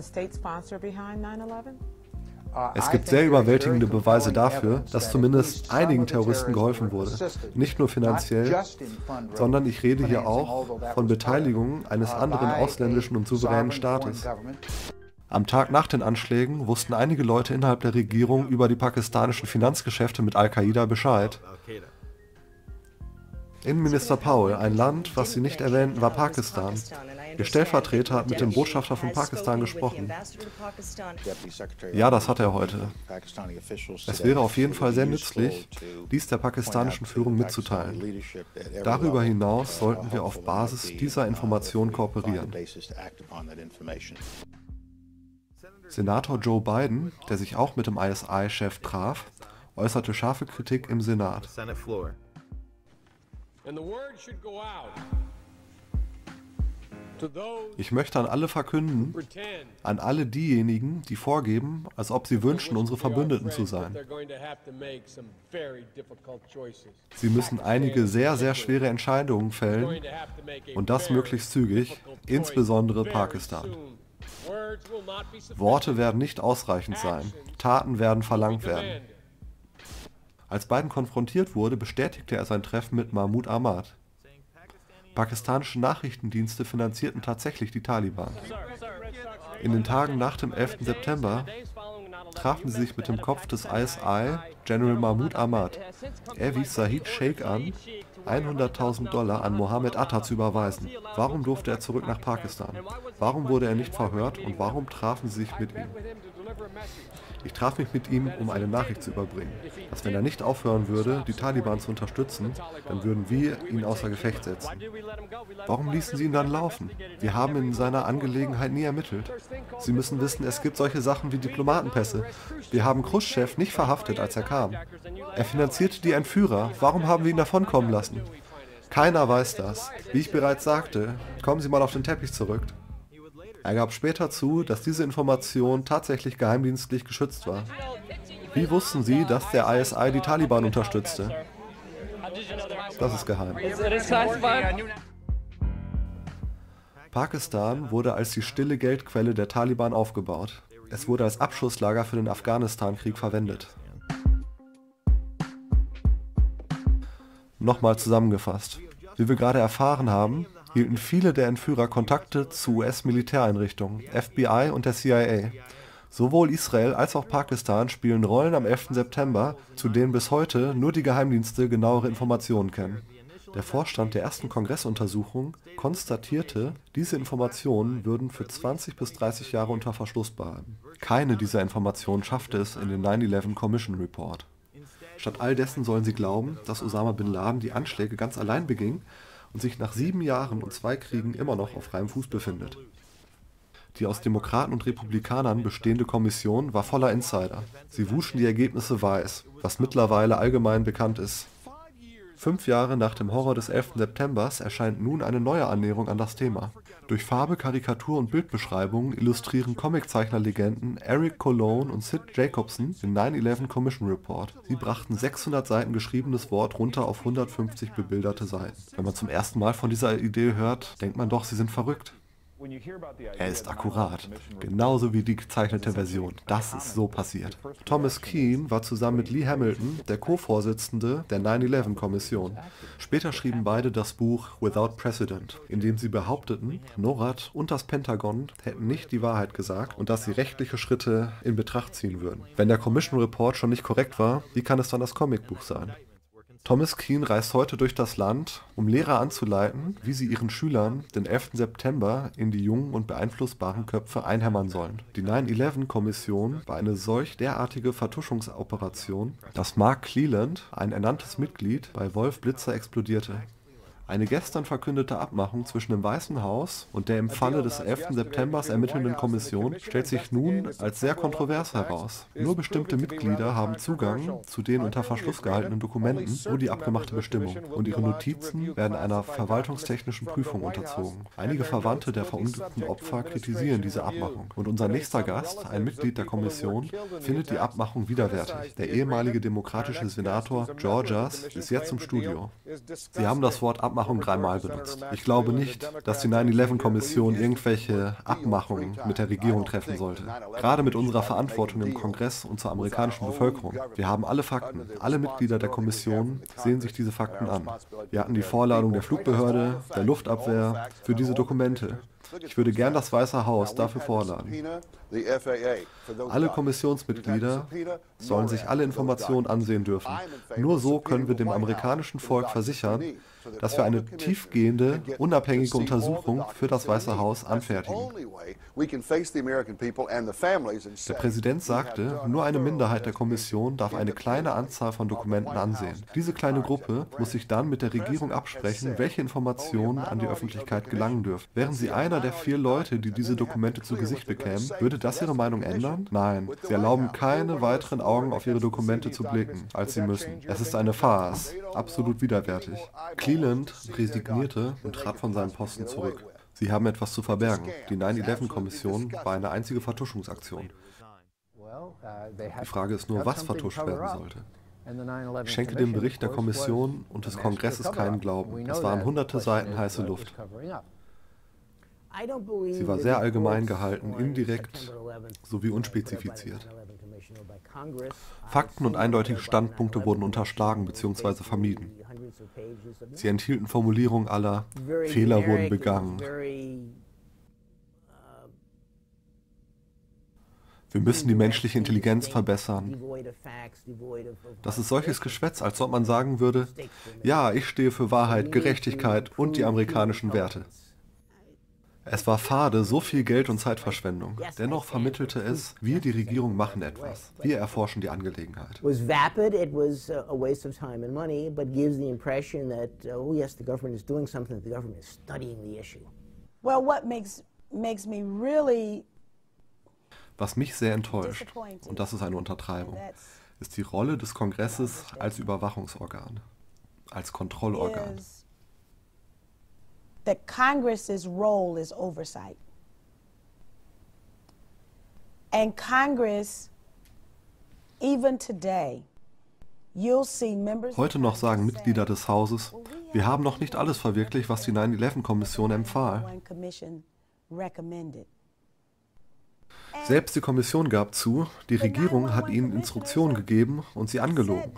Es gibt sehr überwältigende Beweise dafür, dass zumindest einigen Terroristen geholfen wurde. Nicht nur finanziell, sondern ich rede hier auch von Beteiligung eines anderen ausländischen und souveränen Staates. Am Tag nach den Anschlägen wussten einige Leute innerhalb der Regierung über die pakistanischen Finanzgeschäfte mit Al-Qaida Bescheid. Innenminister Powell, ein Land, was Sie nicht erwähnten, war Pakistan. Ihr Stellvertreter hat mit dem Botschafter von Pakistan gesprochen. Ja, das hat er heute. Es wäre auf jeden Fall sehr nützlich, dies der pakistanischen Führung mitzuteilen. Darüber hinaus sollten wir auf Basis dieser Informationen kooperieren. Senator Joe Biden, der sich auch mit dem ISI-Chef traf, äußerte scharfe Kritik im Senat. Ich möchte an alle verkünden, an alle diejenigen, die vorgeben, als ob sie wünschen, unsere Verbündeten zu sein. Sie müssen einige sehr, sehr schwere Entscheidungen fällen und das möglichst zügig, insbesondere Pakistan. Worte werden nicht ausreichend sein, Taten werden verlangt werden. Als Biden konfrontiert wurde, bestätigte er sein Treffen mit Mahmoud Ahmad. Pakistanische Nachrichtendienste finanzierten tatsächlich die Taliban. In den Tagen nach dem 11. September trafen sie sich mit dem Kopf des ISI, General Mahmoud Ahmad. Er wies Zahid Sheikh an, $100.000 an Mohammed Atta zu überweisen. Warum durfte er zurück nach Pakistan? Warum wurde er nicht verhört und warum trafen sie sich mit ihm? Ich traf mich mit ihm, um eine Nachricht zu überbringen, dass wenn er nicht aufhören würde, die Taliban zu unterstützen, dann würden wir ihn außer Gefecht setzen. Warum ließen sie ihn dann laufen? Wir haben in seiner Angelegenheit nie ermittelt. Sie müssen wissen, es gibt solche Sachen wie Diplomatenpässe. Wir haben Khrushchev nicht verhaftet, als er kam. Er finanzierte die Entführer. Warum haben wir ihn davonkommen lassen? Keiner weiß das. Wie ich bereits sagte, kommen Sie mal auf den Teppich zurück. Er gab später zu, dass diese Information tatsächlich geheimdienstlich geschützt war. Wie wussten Sie, dass der ISI die Taliban unterstützte? Das ist geheim. Pakistan wurde als die stille Geldquelle der Taliban aufgebaut. Es wurde als Abschusslager für den Afghanistan-Krieg verwendet. Nochmal zusammengefasst. Wie wir gerade erfahren haben, hielten viele der Entführer Kontakte zu US-Militäreinrichtungen, FBI und der CIA. Sowohl Israel als auch Pakistan spielen Rollen am 11. September, zu denen bis heute nur die Geheimdienste genauere Informationen kennen. Der Vorstand der ersten Kongressuntersuchung konstatierte, diese Informationen würden für 20 bis 30 Jahre unter Verschluss bleiben. Keine dieser Informationen schaffte es in den 9/11 Commission Report. Statt all dessen sollen sie glauben, dass Osama bin Laden die Anschläge ganz allein beging und sich nach 7 Jahren und 2 Kriegen immer noch auf freiem Fuß befindet. Die aus Demokraten und Republikanern bestehende Kommission war voller Insider. Sie wuschen die Ergebnisse weiß, was mittlerweile allgemein bekannt ist. 5 Jahre nach dem Horror des 11. September erscheint nun eine neue Annäherung an das Thema. Durch Farbe, Karikatur und Bildbeschreibungen illustrieren Comiczeichner-Legenden Eric Colon und Sid Jacobson den 9/11 Commission Report. Sie brachten 600 Seiten geschriebenes Wort runter auf 150 bebilderte Seiten. Wenn man zum ersten Mal von dieser Idee hört, denkt man doch, sie sind verrückt. Er ist akkurat, genauso wie die gezeichnete Version. Das ist so passiert. Thomas Keane war zusammen mit Lee Hamilton der Co-Vorsitzende der 9/11-Kommission. Später schrieben beide das Buch Without Precedent, in dem sie behaupteten, NORAD und das Pentagon hätten nicht die Wahrheit gesagt und dass sie rechtliche Schritte in Betracht ziehen würden. Wenn der Commission Report schon nicht korrekt war, wie kann es dann das Comicbuch sein? Thomas Keane reist heute durch das Land, um Lehrer anzuleiten, wie sie ihren Schülern den 11. September in die jungen und beeinflussbaren Köpfe einhämmern sollen. Die 9/11-Kommission war eine solch derartige Vertuschungsoperation, dass Mark Cleland, ein ernanntes Mitglied, bei Wolf Blitzer explodierte. Eine gestern verkündete Abmachung zwischen dem Weißen Haus und der im Falle des 11. September ermittelnden Kommission stellt sich nun als sehr kontrovers heraus. Nur bestimmte Mitglieder haben Zugang zu den unter Verschluss gehaltenen Dokumenten, so die abgemachte Bestimmung, und ihre Notizen werden einer verwaltungstechnischen Prüfung unterzogen. Einige Verwandte der verunglückten Opfer kritisieren diese Abmachung. Und unser nächster Gast, ein Mitglied der Kommission, findet die Abmachung widerwärtig. Der ehemalige demokratische Senator Georgias ist jetzt im Studio. Sie haben das Wort Abmachung 3-mal benutzt. Ich glaube nicht, dass die 9/11-Kommission irgendwelche Abmachungen mit der Regierung treffen sollte. Gerade mit unserer Verantwortung im Kongress und zur amerikanischen Bevölkerung. Wir haben alle Fakten. Alle Mitglieder der Kommission sehen sich diese Fakten an. Wir hatten die Vorladung der Flugbehörde, der Luftabwehr für diese Dokumente. Ich würde gern das Weiße Haus dafür vorladen. Alle Kommissionsmitglieder sollen sich alle Informationen ansehen dürfen. Nur so können wir dem amerikanischen Volk versichern, dass wir eine tiefgehende, unabhängige Untersuchung für das Weiße Haus anfertigen. Der Präsident sagte, nur eine Minderheit der Kommission darf eine kleine Anzahl von Dokumenten ansehen. Diese kleine Gruppe muss sich dann mit der Regierung absprechen, welche Informationen an die Öffentlichkeit gelangen dürfen. Wären Sie einer der 4 Leute, die diese Dokumente zu Gesicht bekämen, würde das Ihre Meinung ändern? Nein. Sie erlauben keine weiteren Augen auf Ihre Dokumente zu blicken, als sie müssen. Es ist eine Farce. Absolut widerwärtig. Cleland resignierte und trat von seinem Posten zurück. Sie haben etwas zu verbergen. Die 9/11-Kommission war eine einzige Vertuschungsaktion. Die Frage ist nur, was vertuscht werden sollte. Ich schenke dem Bericht der Kommission und des Kongresses keinen Glauben. Es waren hunderte Seiten heiße Luft. Sie war sehr allgemein gehalten, indirekt sowie unspezifiziert. Fakten und eindeutige Standpunkte wurden unterschlagen bzw. vermieden. Sie enthielten Formulierungen aller Fehler wurden begangen. Wir müssen die menschliche Intelligenz verbessern. Das ist solches Geschwätz, als ob man sagen würde, ja, ich stehe für Wahrheit, Gerechtigkeit und die amerikanischen Werte. Es war fade, so viel Geld und Zeitverschwendung. Dennoch vermittelte es, wir, die Regierung, machen etwas. Wir erforschen die Angelegenheit. It was vapid, it was a waste of time and money, but gives the impression that, oh yes, the government is doing something, the government is studying the issue. Well, what makes me really Was mich sehr enttäuscht, und das ist eine Untertreibung, ist die Rolle des Kongresses als Überwachungsorgan, als Kontrollorgan. that Congress's role is oversight. And Congress, even today, you'll see members. Heute noch sagen Mitglieder des Hauses, wir haben noch nicht alles verwirklicht, was die 9/11-Kommission empfahl. Selbst die Kommission gab zu, die Regierung hat ihnen Instruktionen gegeben und sie angelogen.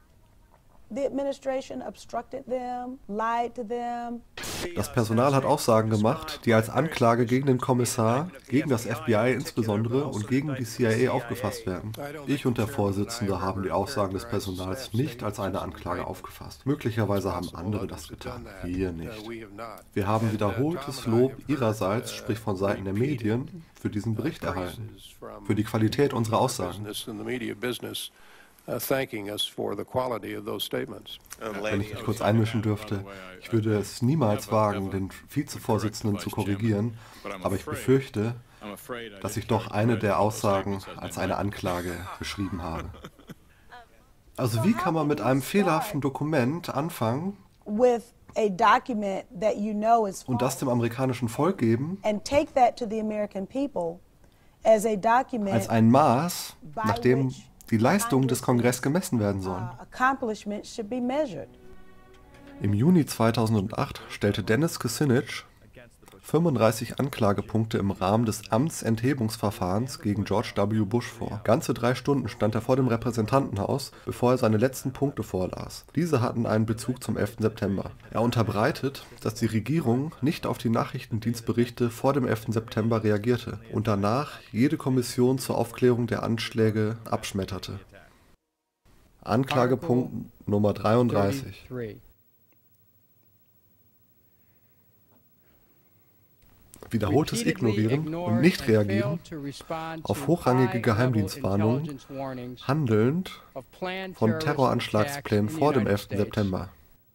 Das Personal hat Aussagen gemacht, die als Anklage gegen den Kommissar, gegen das FBI insbesondere und gegen die CIA aufgefasst werden. Ich und der Vorsitzende haben die Aussagen des Personals nicht als eine Anklage aufgefasst. Möglicherweise haben andere das getan, wir nicht. Wir haben wiederholtes Lob ihrerseits, sprich von Seiten der Medien, für diesen Bericht erhalten, für die Qualität unserer Aussagen. Wenn ich mich kurz einmischen dürfte, ich würde es niemals wagen, den Vizevorsitzenden zu korrigieren, aber ich befürchte, dass ich doch eine der Aussagen als eine Anklage beschrieben habe. Also wie kann man mit einem fehlerhaften Dokument anfangen und das dem amerikanischen Volk geben, als ein Maß, nach dem die Leistungen des Kongresses gemessen werden sollen. Im Juni 2008 stellte Dennis Kucinich 35 Anklagepunkte im Rahmen des Amtsenthebungsverfahrens gegen George W. Bush vor. Ganze 3 Stunden stand er vor dem Repräsentantenhaus, bevor er seine letzten Punkte vorlas. Diese hatten einen Bezug zum 11. September. Er unterbreitet, dass die Regierung nicht auf die Nachrichtendienstberichte vor dem 11. September reagierte und danach jede Kommission zur Aufklärung der Anschläge abschmetterte. Anklagepunkt Nummer 33. Wiederholtes Ignorieren und Nicht-Reagieren auf hochrangige Geheimdienstwarnungen, handelnd von Terroranschlagsplänen vor dem 11. September.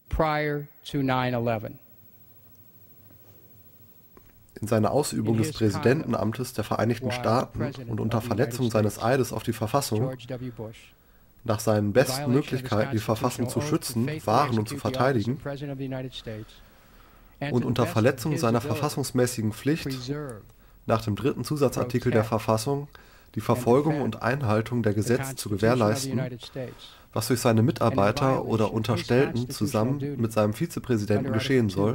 In seiner Ausübung des Präsidentenamtes der Vereinigten Staaten und unter Verletzung seines Eides auf die Verfassung, nach seinen besten Möglichkeiten die Verfassung zu schützen, wahren und zu verteidigen, und unter Verletzung seiner verfassungsmäßigen Pflicht, nach dem 3. Zusatzartikel der Verfassung, die Verfolgung und Einhaltung der Gesetze zu gewährleisten, was durch seine Mitarbeiter oder Unterstellten zusammen mit seinem Vizepräsidenten geschehen soll.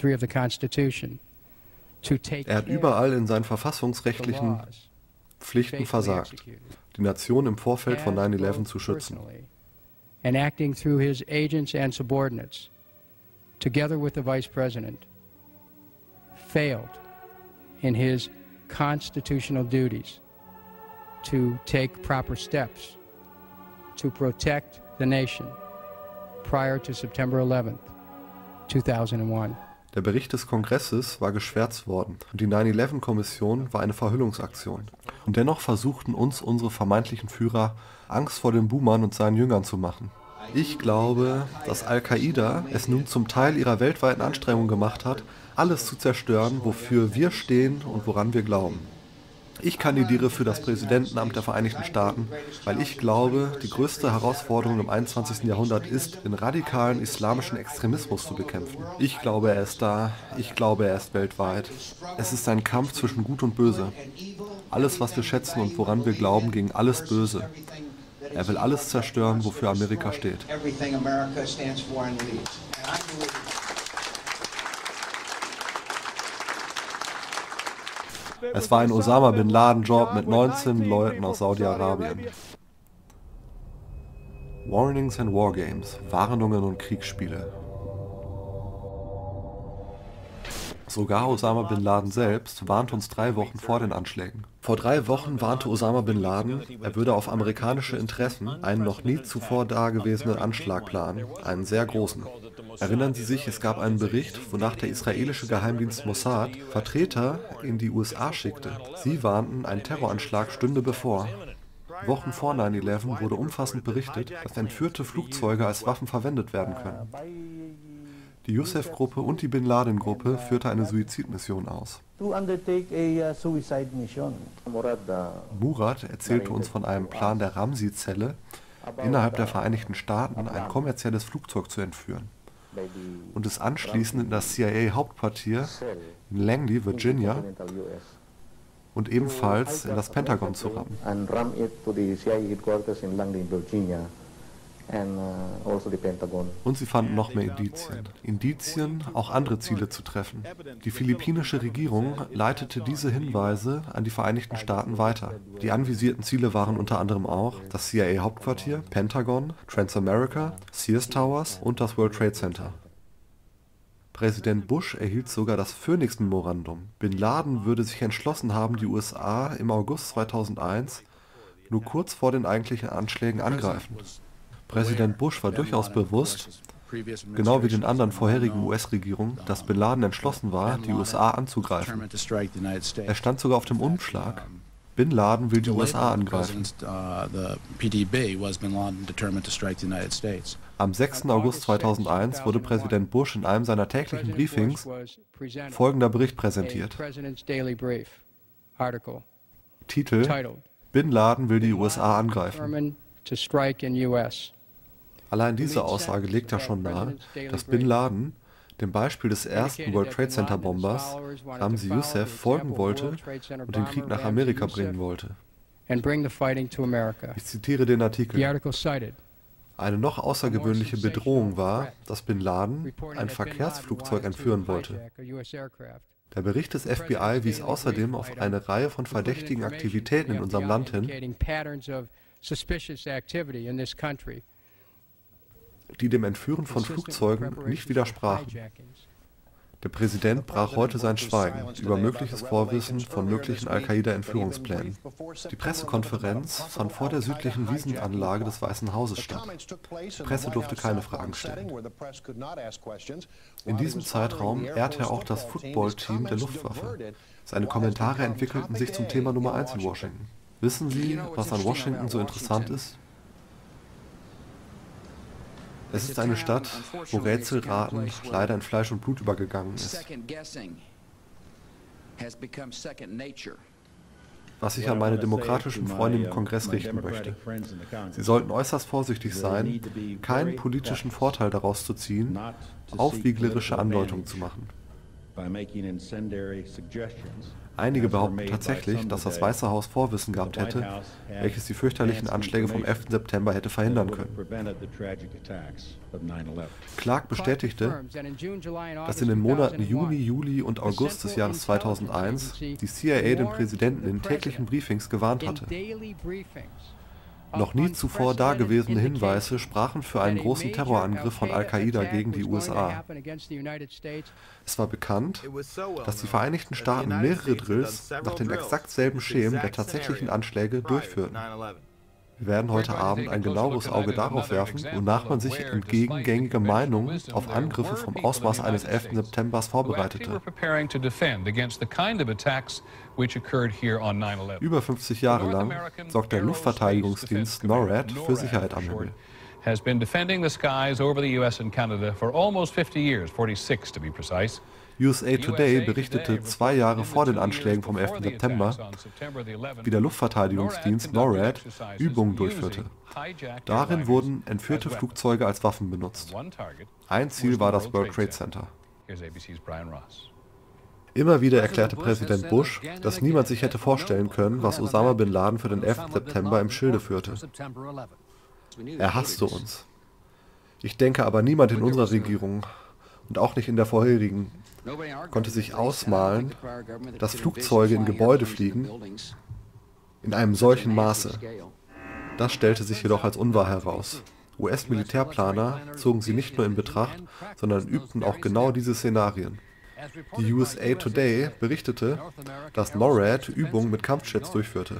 Er hat überall in seinen verfassungsrechtlichen Pflichten versagt, die Nation im Vorfeld von 9/11 zu schützen. And acting through his agents and subordinates, together with the Vice President, failed in his constitutional duties to take proper steps to protect the nation prior to September 11th, 2001. Der Bericht des Kongresses war geschwärzt worden und die 9/11-Kommission war eine Verhüllungsaktion. Und dennoch versuchten uns unsere vermeintlichen Führer Angst vor den Boomern und seinen Jüngern zu machen. Ich glaube, dass Al-Qaida es nun zum Teil ihrer weltweiten Anstrengung gemacht hat, alles zu zerstören, wofür wir stehen und woran wir glauben. Ich kandidiere für das Präsidentenamt der Vereinigten Staaten, weil ich glaube, die größte Herausforderung im 21. Jahrhundert ist, den radikalen islamischen Extremismus zu bekämpfen. Ich glaube, er ist da. Ich glaube, er ist weltweit. Es ist ein Kampf zwischen Gut und Böse. Alles, was wir schätzen und woran wir glauben, gegen alles Böse. Er will alles zerstören, wofür Amerika steht. Es war ein Osama Bin Laden-Job mit 19 Leuten aus Saudi-Arabien. Warnings and Wargames, Warnungen und Kriegsspiele. Sogar Osama Bin Laden selbst warnte uns 3 Wochen vor den Anschlägen. Vor 3 Wochen warnte Osama Bin Laden, er würde auf amerikanische Interessen einen noch nie zuvor dagewesenen Anschlag planen, einen sehr großen. Erinnern Sie sich, es gab einen Bericht, wonach der israelische Geheimdienst Mossad Vertreter in die USA schickte. Sie warnten, ein Terroranschlag stünde bevor. Wochen vor 9/11 wurde umfassend berichtet, dass entführte Flugzeuge als Waffen verwendet werden können. Die Youssef-Gruppe und die Bin Laden-Gruppe führte eine Suizidmission aus. Murat erzählte uns von einem Plan der Ramsi-Zelle, innerhalb der Vereinigten Staaten ein kommerzielles Flugzeug zu entführen und es anschließend in das CIA-Hauptquartier in Langley, Virginia und ebenfalls in das Pentagon zu rammen. Und sie fanden noch mehr Indizien. Indizien, auch andere Ziele zu treffen. Die philippinische Regierung leitete diese Hinweise an die Vereinigten Staaten weiter. Die anvisierten Ziele waren unter anderem auch das CIA-Hauptquartier, Pentagon, Transamerica, Sears Towers und das World Trade Center. Präsident Bush erhielt sogar das Phoenix-Memorandum. Bin Laden würde sich entschlossen haben, die USA im August 2001 nur kurz vor den eigentlichen Anschlägen angreifen. Präsident Bush war durchaus bewusst, genau wie den anderen vorherigen US-Regierungen, dass Bin Laden entschlossen war, die USA anzugreifen. Er stand sogar auf dem Umschlag: Bin Laden will die USA angreifen. Am 6. August 2001 wurde Präsident Bush in einem seiner täglichen Briefings folgender Bericht präsentiert. Titel: Bin Laden will die USA angreifen. Allein diese Aussage legt ja schon nahe, dass Bin Laden dem Beispiel des ersten World Trade Center Bombers, Ramzi Youssef, folgen wollte und den Krieg nach Amerika bringen wollte. Ich zitiere den Artikel. Eine noch außergewöhnliche Bedrohung war, dass Bin Laden ein Verkehrsflugzeug entführen wollte. Der Bericht des FBI wies außerdem auf eine Reihe von verdächtigen Aktivitäten in unserem Land hin, die dem Entführen von Flugzeugen nicht widersprachen. Der Präsident brach heute sein Schweigen über mögliches Vorwissen von möglichen Al-Qaida-Entführungsplänen. Die Pressekonferenz fand vor der südlichen Wiesenanlage des Weißen Hauses statt. Die Presse durfte keine Fragen stellen. In diesem Zeitraum ehrte er auch das Footballteam der Luftwaffe. Seine Kommentare entwickelten sich zum Thema Nummer 1 in Washington. Wissen Sie, was an Washington so interessant ist? Es ist eine Stadt, wo Rätselraten leider in Fleisch und Blut übergegangen ist. Was ich an meine demokratischen Freunde im Kongress richten möchte. Sie sollten äußerst vorsichtig sein, keinen politischen Vorteil daraus zu ziehen, aufwieglerische Andeutungen zu machen. Einige behaupten tatsächlich, dass das Weiße Haus Vorwissen gehabt hätte, welches die fürchterlichen Anschläge vom 11. September hätte verhindern können. Clark bestätigte, dass in den Monaten Juni, Juli und August des Jahres 2001 die CIA den Präsidenten in täglichen Briefings gewarnt hatte. Noch nie zuvor dagewesene Hinweise sprachen für einen großen Terrorangriff von Al-Qaida gegen die USA. Es war bekannt, dass die Vereinigten Staaten mehrere Drills nach den exakt selben Schemen der tatsächlichen Anschläge durchführten. Wir werden heute Abend ein genaueres Auge darauf werfen, wonach man sich entgegen gängiger Meinungen auf Angriffe vom Ausmaß eines 11. September vorbereitete. Über 50 Jahre lang sorgt der Luftverteidigungsdienst NORAD für Sicherheit am Himmel. Has been defending the skies over the US and Canada for almost 50 years, 46 to be precise. USA Today berichtete 2 Jahre vor den Anschlägen vom 11. September, wie der Luftverteidigungsdienst NORAD Übungen durchführte. Darin wurden entführte Flugzeuge als Waffen benutzt. Ein Ziel war das World Trade Center. Immer wieder erklärte Präsident Bush, dass niemand sich hätte vorstellen können, was Osama bin Laden für den 11. September im Schilde führte. Er hasste uns. Ich denke aber, niemand in unserer Regierung und auch nicht in der vorherigen konnte sich ausmalen, dass Flugzeuge in Gebäude fliegen in einem solchen Maße. Das stellte sich jedoch als unwahr heraus. US-Militärplaner zogen sie nicht nur in Betracht, sondern übten auch genau diese Szenarien. Die USA Today berichtete, dass NORAD Übungen mit Kampfjets durchführte.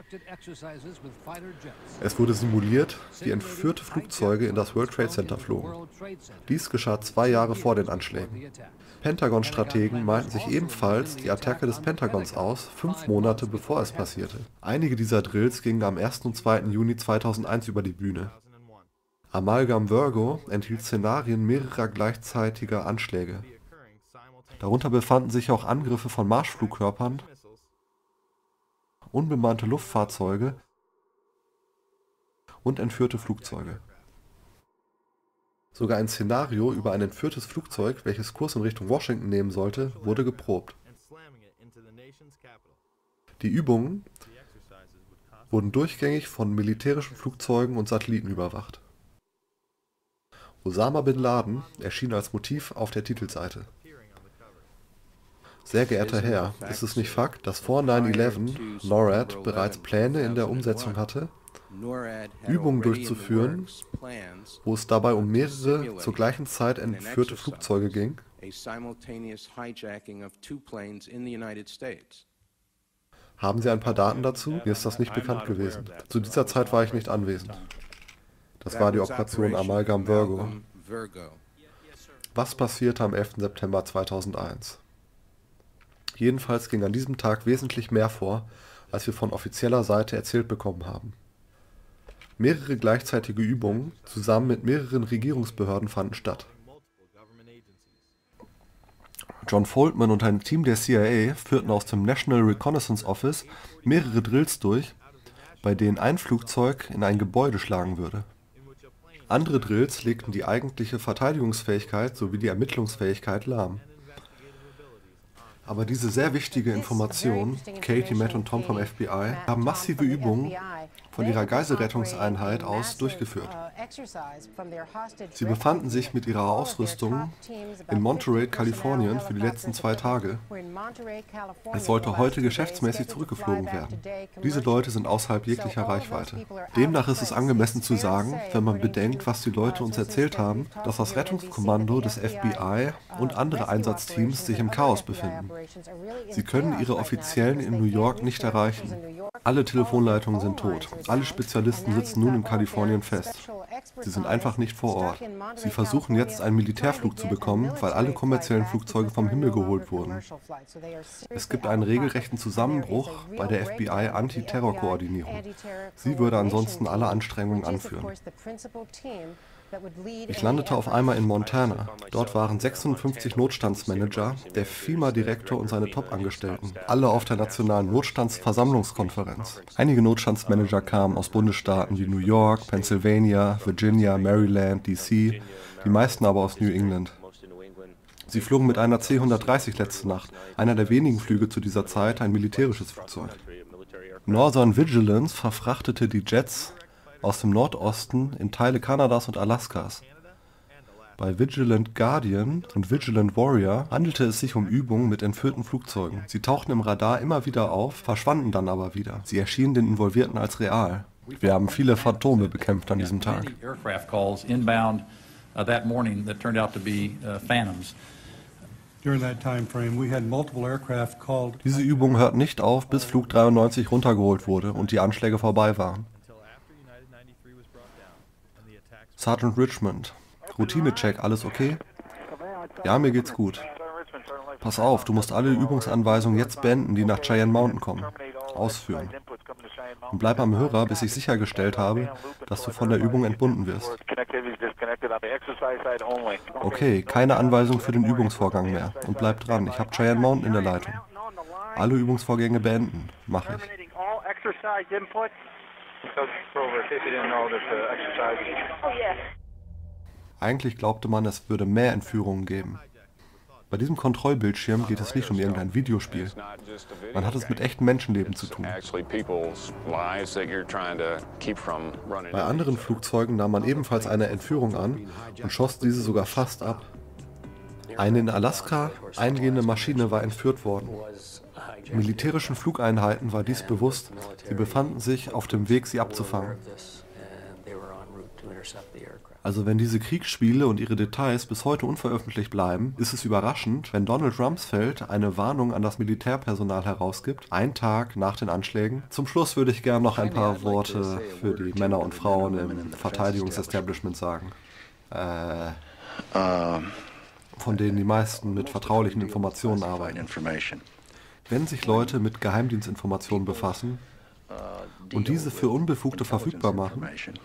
Es wurde simuliert, wie entführte Flugzeuge in das World Trade Center flogen. Dies geschah 2 Jahre vor den Anschlägen. Pentagon-Strategen malten sich ebenfalls die Attacke des Pentagons aus, 5 Monate bevor es passierte. Einige dieser Drills gingen am 1. und 2. Juni 2001 über die Bühne. Amalgam Virgo enthielt Szenarien mehrerer gleichzeitiger Anschläge. Darunter befanden sich auch Angriffe von Marschflugkörpern, unbemannte Luftfahrzeuge und entführte Flugzeuge. Sogar ein Szenario über ein entführtes Flugzeug, welches Kurs in Richtung Washington nehmen sollte, wurde geprobt. Die Übungen wurden durchgängig von militärischen Flugzeugen und Satelliten überwacht. Osama bin Laden erschien als Motiv auf der Titelseite. Sehr geehrter Herr, ist es nicht Fakt, dass vor 9/11 NORAD bereits Pläne in der Umsetzung hatte, Übungen durchzuführen, wo es dabei um mehrere zur gleichen Zeit entführte Flugzeuge ging? Haben Sie ein paar Daten dazu? Mir ist das nicht bekannt gewesen. Zu dieser Zeit war ich nicht anwesend. Das war die Operation Amalgam Virgo. Was passierte am 11. September 2001? Jedenfalls ging an diesem Tag wesentlich mehr vor, als wir von offizieller Seite erzählt bekommen haben. Mehrere gleichzeitige Übungen zusammen mit mehreren Regierungsbehörden fanden statt. John Foldman und ein Team der CIA führten aus dem National Reconnaissance Office mehrere Drills durch, bei denen ein Flugzeug in ein Gebäude schlagen würde. Andere Drills legten die eigentliche Verteidigungsfähigkeit sowie die Ermittlungsfähigkeit lahm. Aber diese sehr wichtige Information, Katie, Matt und Tom vom FBI, haben massive Übungen von ihrer Geiselrettungseinheit aus durchgeführt. Sie befanden sich mit ihrer Ausrüstung in Monterey, Kalifornien für die letzten 2 Tage. Es sollte heute geschäftsmäßig zurückgeflogen werden. Diese Leute sind außerhalb jeglicher Reichweite. Demnach ist es angemessen zu sagen, wenn man bedenkt, was die Leute uns erzählt haben, dass das Rettungskommando des FBI und andere Einsatzteams sich im Chaos befinden. Sie können ihre Offiziellen in New York nicht erreichen. Alle Telefonleitungen sind tot. Alle Spezialisten sitzen nun in Kalifornien fest. Sie sind einfach nicht vor Ort. Sie versuchen jetzt einen Militärflug zu bekommen, weil alle kommerziellen Flugzeuge vom Himmel geholt wurden. Es gibt einen regelrechten Zusammenbruch bei der FBI-Antiterror-Koordinierung. Sie würde ansonsten alle Anstrengungen anführen. Ich landete auf einmal in Montana. Dort waren 56 Notstandsmanager, der FEMA-Direktor und seine Top-Angestellten, alle auf der nationalen Notstandsversammlungskonferenz. Einige Notstandsmanager kamen aus Bundesstaaten wie New York, Pennsylvania, Virginia, Maryland, DC, die meisten aber aus New England. Sie flogen mit einer C-130 letzte Nacht, einer der wenigen Flüge zu dieser Zeit, ein militärisches Flugzeug. Northern Vigilance verfrachtete die Jets aus dem Nordosten in Teile Kanadas und Alaskas. Bei Vigilant Guardian und Vigilant Warrior handelte es sich um Übungen mit entführten Flugzeugen. Sie tauchten im Radar immer wieder auf, verschwanden dann aber wieder. Sie erschienen den Involvierten als real. Wir haben viele Phantome bekämpft an diesem Tag. Diese Übung hört nicht auf, bis Flug 93 runtergeholt wurde und die Anschläge vorbei waren. Sergeant Richmond. Routinecheck, alles okay? Ja, mir geht's gut. Pass auf, du musst alle Übungsanweisungen jetzt beenden, die nach Cheyenne Mountain kommen. Ausführen. Und bleib am Hörer, bis ich sichergestellt habe, dass du von der Übung entbunden wirst. Okay, keine Anweisung für den Übungsvorgang mehr. Und bleib dran, ich habe Cheyenne Mountain in der Leitung. Alle Übungsvorgänge beenden. Mach ich. Eigentlich glaubte man, es würde mehr Entführungen geben. Bei diesem Kontrollbildschirm geht es nicht um irgendein Videospiel. Man hat es mit echten Menschenleben zu tun. Bei anderen Flugzeugen nahm man ebenfalls eine Entführung an und schoss diese sogar fast ab. Eine in Alaska eingehende Maschine war entführt worden. Militärischen Flugeinheiten war dies bewusst, sie befanden sich auf dem Weg, sie abzufangen. Also wenn diese Kriegsspiele und ihre Details bis heute unveröffentlicht bleiben, ist es überraschend, wenn Donald Rumsfeld eine Warnung an das Militärpersonal herausgibt, einen Tag nach den Anschlägen. Zum Schluss würde ich gerne noch ein paar Worte für die Männer und Frauen im Verteidigungsestablishment sagen. Von denen die meisten mit vertraulichen Informationen arbeiten. Wenn sich Leute mit Geheimdienstinformationen befassen und diese für Unbefugte verfügbar machen,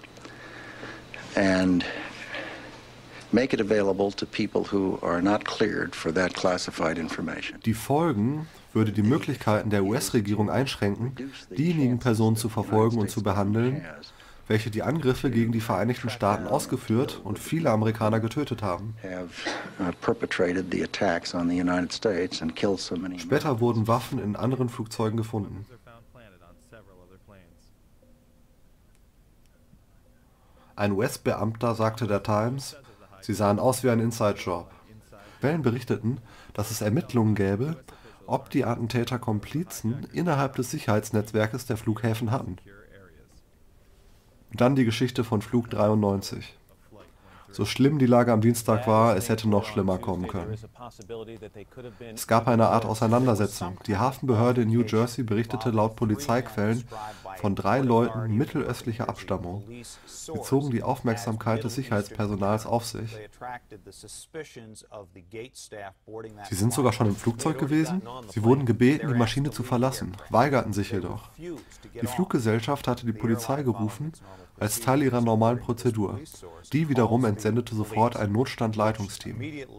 and make it available to people who are not cleared for that classified information. Die Folgen würde die Möglichkeiten der US-Regierung einschränken, diejenigen Personen zu verfolgen und zu behandeln, welche die Angriffe gegen die Vereinigten Staaten ausgeführt und viele Amerikaner getötet haben. Später wurden Waffen in anderen Flugzeugen gefunden. Ein US-Beamter sagte der Times, sie sahen aus wie ein Inside-Job. Quellen berichteten, dass es Ermittlungen gäbe, ob die Attentäter Komplizen innerhalb des Sicherheitsnetzwerkes der Flughäfen hatten. Dann die Geschichte von Flug 93. So schlimm die Lage am Dienstag war, es hätte noch schlimmer kommen können. Es gab eine Art Auseinandersetzung. Die Hafenbehörde in New Jersey berichtete laut Polizeiquellen von 3 Leuten mittelöstlicher Abstammung. Sie zogen die Aufmerksamkeit des Sicherheitspersonals auf sich. Sie sind sogar schon im Flugzeug gewesen? Sie wurden gebeten, die Maschine zu verlassen, weigerten sich jedoch. Die Fluggesellschaft hatte die Polizei gerufen, als Teil ihrer normalen Prozedur. Die wiederum entsendete sofort ein Notstandleitungsteam.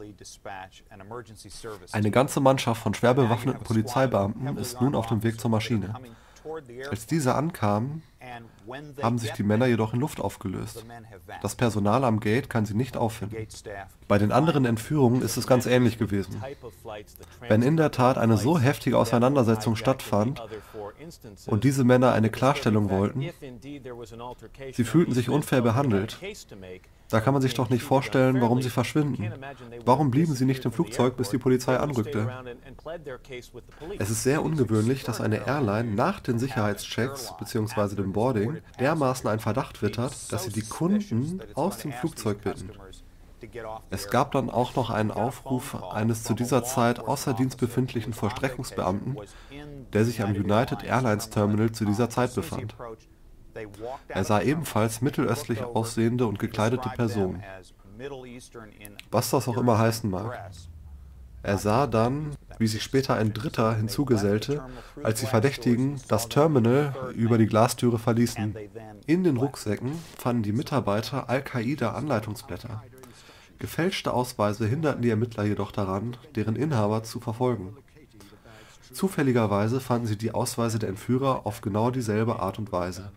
Eine ganze Mannschaft von schwer bewaffneten Polizeibeamten ist nun auf dem Weg zur Maschine. Als diese ankamen, haben sich die Männer jedoch in Luft aufgelöst. Das Personal am Gate kann sie nicht auffinden. Bei den anderen Entführungen ist es ganz ähnlich gewesen. Wenn in der Tat eine so heftige Auseinandersetzung stattfand und diese Männer eine Klarstellung wollten, sie fühlten sich unfair behandelt. Da kann man sich doch nicht vorstellen, warum sie verschwinden. Warum blieben sie nicht im Flugzeug, bis die Polizei anrückte? Es ist sehr ungewöhnlich, dass eine Airline nach den Sicherheitschecks bzw. dem Boarding dermaßen einen Verdacht wittert, dass sie die Kunden aus dem Flugzeug bitten. Es gab dann auch noch einen Aufruf eines zu dieser Zeit außer Dienst befindlichen Vollstreckungsbeamten, der sich am United Airlines Terminal zu dieser Zeit befand. Er sah ebenfalls mittelöstlich aussehende und gekleidete Personen. Was das auch immer heißen mag. Er sah dann, wie sich später ein Dritter hinzugesellte, als die Verdächtigen das Terminal über die Glastüre verließen. In den Rucksäcken fanden die Mitarbeiter Al-Qaida-Anleitungsblätter. Gefälschte Ausweise hinderten die Ermittler jedoch daran, deren Inhaber zu verfolgen. Zufälligerweise fanden sie die Ausweise der Entführer auf genau dieselbe Art und Weise.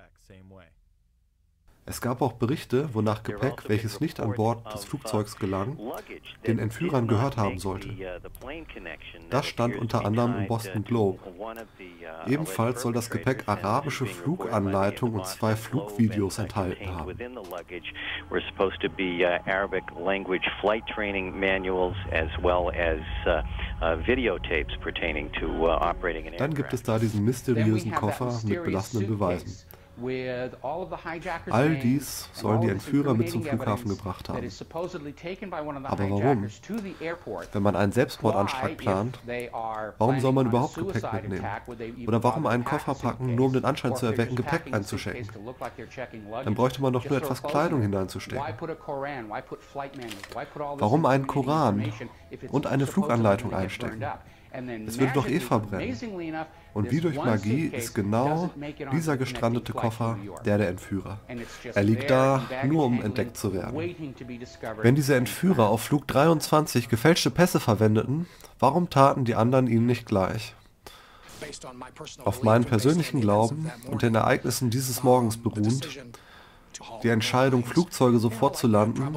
Es gab auch Berichte, wonach Gepäck, welches nicht an Bord des Flugzeugs gelang, den Entführern gehört haben sollte. Das stand unter anderem im Boston Globe. Ebenfalls soll das Gepäck arabische Fluganleitungen und 2 Flugvideos enthalten haben. Dann gibt es da diesen mysteriösen Koffer mit belastenden Beweisen. All dies sollen die Entführer mit zum Flughafen gebracht haben. Aber warum? Wenn man einen Selbstmordanschlag plant, warum soll man überhaupt Gepäck mitnehmen? Oder warum einen Koffer packen, nur um den Anschein zu erwecken, Gepäck einzuchecken? Dann bräuchte man doch nur etwas Kleidung hineinzustecken. Warum einen Koran und eine Fluganleitung einstecken? Es würde doch verbrennen. Und wie durch Magie ist genau dieser gestrandete Koffer der Entführer. Er liegt da, nur um entdeckt zu werden. Wenn diese Entführer auf Flug 23 gefälschte Pässe verwendeten, warum taten die anderen ihnen nicht gleich? Auf meinen persönlichen Glauben und den Ereignissen dieses Morgens beruhend, die Entscheidung, Flugzeuge sofort zu landen,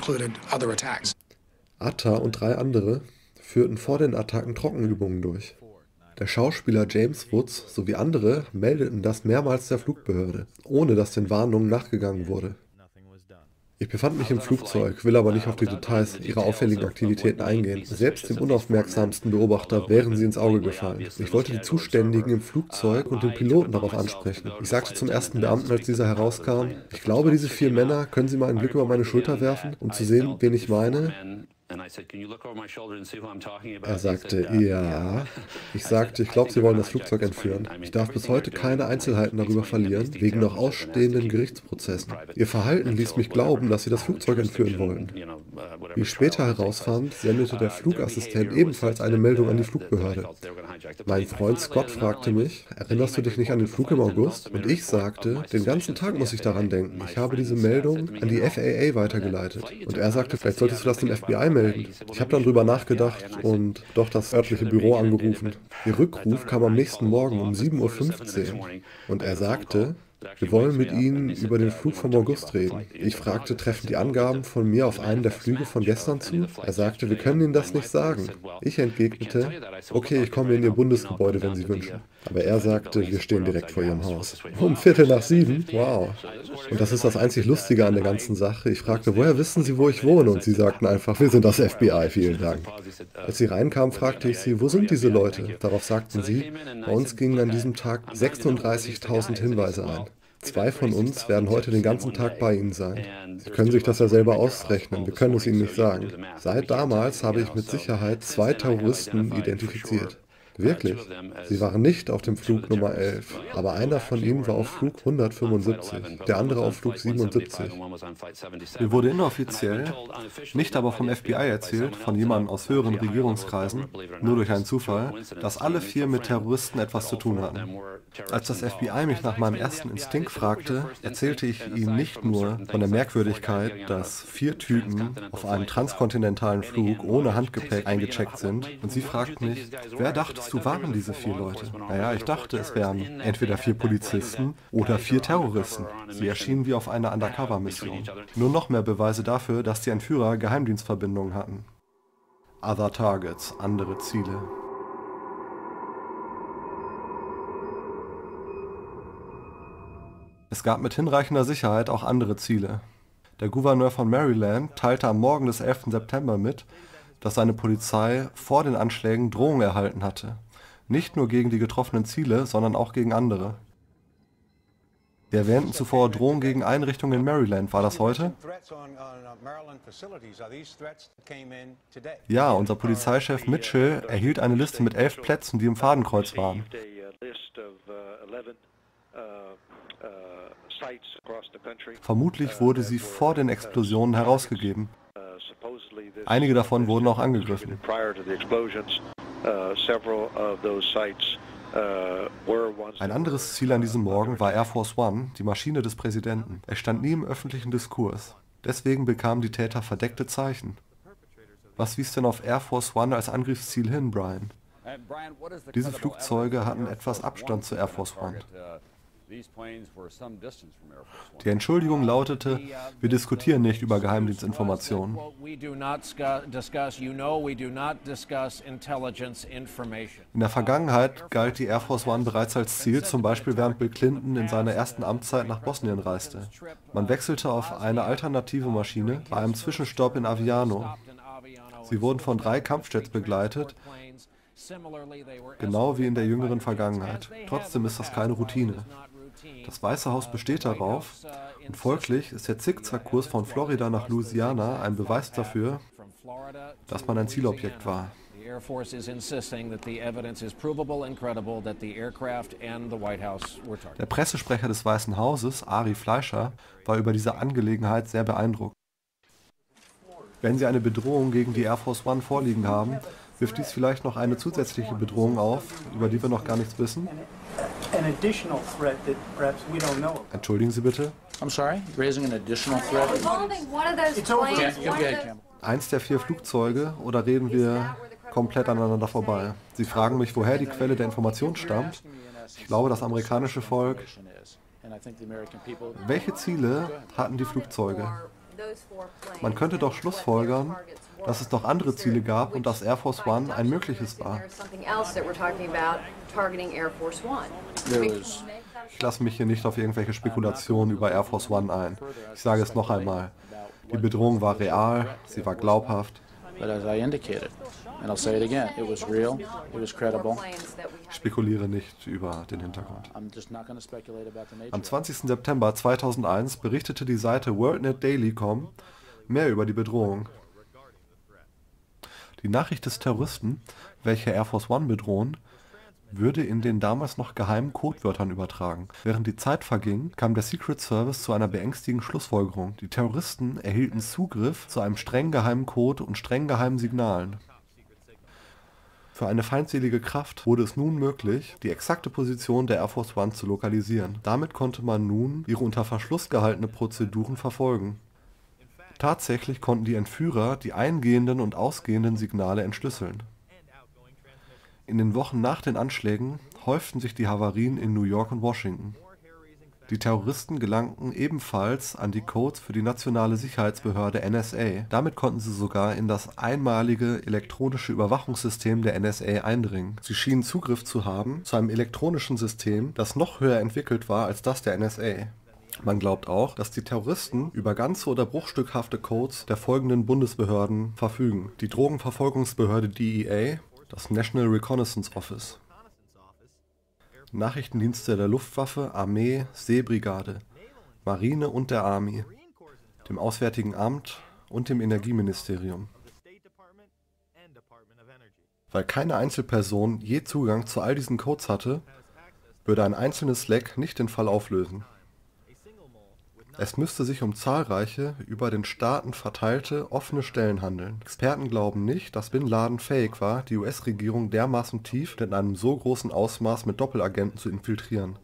Atta und 3 andere führten vor den Attacken Trockenübungen durch. Der Schauspieler James Woods sowie andere meldeten das mehrmals der Flugbehörde, ohne dass den Warnungen nachgegangen wurde. Ich befand mich im Flugzeug, will aber nicht auf die Details ihrer auffälligen Aktivitäten eingehen. Selbst dem unaufmerksamsten Beobachter wären sie ins Auge gefallen. Ich wollte die Zuständigen im Flugzeug und den Piloten darauf ansprechen. Ich sagte zum ersten Beamten, als dieser herauskam, ich glaube, diese 4 Männer, können Sie mal einen Blick über meine Schulter werfen, um zu sehen, wen ich meine? Er sagte, ja. Ich sagte, ich glaube, Sie wollen das Flugzeug entführen. Ich darf bis heute keine Einzelheiten darüber verlieren, wegen noch ausstehenden Gerichtsprozessen. Ihr Verhalten ließ mich glauben, dass Sie das Flugzeug entführen wollten. Wie ich später herausfand, sendete der Flugassistent ebenfalls eine Meldung an die Flugbehörde. Mein Freund Scott fragte mich, erinnerst du dich nicht an den Flug im August? Und ich sagte, den ganzen Tag muss ich daran denken. Ich habe diese Meldung an die FAA weitergeleitet. Und er sagte, vielleicht solltest du das dem FBI melden. Ich habe dann drüber nachgedacht und doch das örtliche Büro angerufen. Ihr Rückruf kam am nächsten Morgen um 7:15 Uhr und er sagte, wir wollen mit Ihnen über den Flug vom August reden. Ich fragte, treffen die Angaben von mir auf einen der Flüge von gestern zu? Er sagte, wir können Ihnen das nicht sagen. Ich entgegnete, okay, ich komme in Ihr Bundesgebäude, wenn Sie wünschen. Aber er sagte, wir stehen direkt vor Ihrem Haus. Um 7:15? Wow. Und das ist das einzig Lustige an der ganzen Sache. Ich fragte, woher wissen Sie, wo ich wohne? Und sie sagten einfach, wir sind das FBI, vielen Dank. Als sie reinkamen, fragte ich sie, wo sind diese Leute? Darauf sagten sie, bei uns gingen an diesem Tag 36.000 Hinweise ein. 2 von uns werden heute den ganzen Tag bei Ihnen sein. Sie können sich das ja selber ausrechnen, wir können es Ihnen nicht sagen. Seit damals habe ich mit Sicherheit 2 Terroristen identifiziert. Wirklich. Sie waren nicht auf dem Flug Nummer 11, aber einer von ihnen war auf Flug 175, der andere auf Flug 77. Mir wurde inoffiziell, nicht aber vom FBI erzählt, von jemandem aus höheren Regierungskreisen, nur durch einen Zufall, dass alle 4 mit Terroristen etwas zu tun hatten. Als das FBI mich nach meinem ersten Instinkt fragte, erzählte ich ihnen nicht nur von der Merkwürdigkeit, dass 4 Typen auf einem transkontinentalen Flug ohne Handgepäck eingecheckt sind, und sie fragten mich, wer dachtest du, waren diese 4 Leute? Naja, ich dachte, es wären entweder 4 Polizisten oder 4 Terroristen. Sie erschienen wie auf einer Undercover-Mission. Nur noch mehr Beweise dafür, dass die Entführer Geheimdienstverbindungen hatten. Other Targets, andere Ziele. Es gab mit hinreichender Sicherheit auch andere Ziele. Der Gouverneur von Maryland teilte am Morgen des 11. September mit, dass seine Polizei vor den Anschlägen Drohungen erhalten hatte. Nicht nur gegen die getroffenen Ziele, sondern auch gegen andere. Wir erwähnten zuvor Drohungen gegen Einrichtungen in Maryland. War das heute? Ja, unser Polizeichef Mitchell erhielt eine Liste mit 11 Plätzen, die im Fadenkreuz waren. Vermutlich wurde sie vor den Explosionen herausgegeben. Einige davon wurden auch angegriffen. Ein anderes Ziel an diesem Morgen war Air Force One, die Maschine des Präsidenten. Er stand nie im öffentlichen Diskurs. Deswegen bekamen die Täter verdeckte Zeichen. Was wies denn auf Air Force One als Angriffsziel hin, Brian? Diese Flugzeuge hatten etwas Abstand zu Air Force One. Die Entschuldigung lautete, wir diskutieren nicht über Geheimdienstinformationen. In der Vergangenheit galt die Air Force One bereits als Ziel, zum Beispiel während Bill Clinton in seiner ersten Amtszeit nach Bosnien reiste. Man wechselte auf eine alternative Maschine bei einem Zwischenstopp in Aviano. Sie wurden von 3 Kampfjets begleitet, genau wie in der jüngeren Vergangenheit. Trotzdem ist das keine Routine. Das Weiße Haus besteht darauf und folglich ist der Zickzackkurs von Florida nach Louisiana ein Beweis dafür, dass man ein Zielobjekt war. Der Pressesprecher des Weißen Hauses, Ari Fleischer, war über diese Angelegenheit sehr beeindruckt. Wenn Sie eine Bedrohung gegen die Air Force One vorliegen haben, wirft dies vielleicht noch eine zusätzliche Bedrohung auf, über die wir noch gar nichts wissen? Entschuldigen Sie bitte? Eins der 4 Flugzeuge oder reden wir komplett aneinander vorbei? Sie fragen mich, woher die Quelle der Information stammt. Ich glaube, das amerikanische Volk. Welche Ziele hatten die Flugzeuge? Man könnte doch schlussfolgern, dass es noch andere Ziele gab und dass Air Force One ein mögliches war. Ich lasse mich hier nicht auf irgendwelche Spekulationen über Air Force One ein. Ich sage es noch einmal. Die Bedrohung war real, sie war glaubhaft. Ich spekuliere nicht über den Hintergrund. Am 20. September 2001 berichtete die Seite WorldNetDaily.com mehr über die Bedrohung. Die Nachricht des Terroristen, welche Air Force One bedrohen, würde in den damals noch geheimen Codewörtern übertragen. Während die Zeit verging, kam der Secret Service zu einer beängstigenden Schlussfolgerung. Die Terroristen erhielten Zugriff zu einem streng geheimen Code und streng geheimen Signalen. Für eine feindselige Kraft wurde es nun möglich, die exakte Position der Air Force One zu lokalisieren. Damit konnte man nun ihre unter Verschluss gehaltene Prozeduren verfolgen. Tatsächlich konnten die Entführer die eingehenden und ausgehenden Signale entschlüsseln. In den Wochen nach den Anschlägen häuften sich die Havarien in New York und Washington. Die Terroristen gelangten ebenfalls an die Codes für die nationale Sicherheitsbehörde NSA. Damit konnten sie sogar in das einmalige elektronische Überwachungssystem der NSA eindringen. Sie schienen Zugriff zu haben zu einem elektronischen System, das noch höher entwickelt war als das der NSA. Man glaubt auch, dass die Terroristen über ganze oder bruchstückhafte Codes der folgenden Bundesbehörden verfügen: die Drogenverfolgungsbehörde DEA, das National Reconnaissance Office, Nachrichtendienste der Luftwaffe, Armee, Seebrigade, Marine und der Army, dem Auswärtigen Amt und dem Energieministerium. Weil keine Einzelperson je Zugang zu all diesen Codes hatte, würde ein einzelnes Leck nicht den Fall auflösen. Es müsste sich um zahlreiche, über den Staaten verteilte, offene Stellen handeln. Experten glauben nicht, dass Bin Laden fähig war, die US-Regierung dermaßen tief und in einem so großen Ausmaß mit Doppelagenten zu infiltrieren.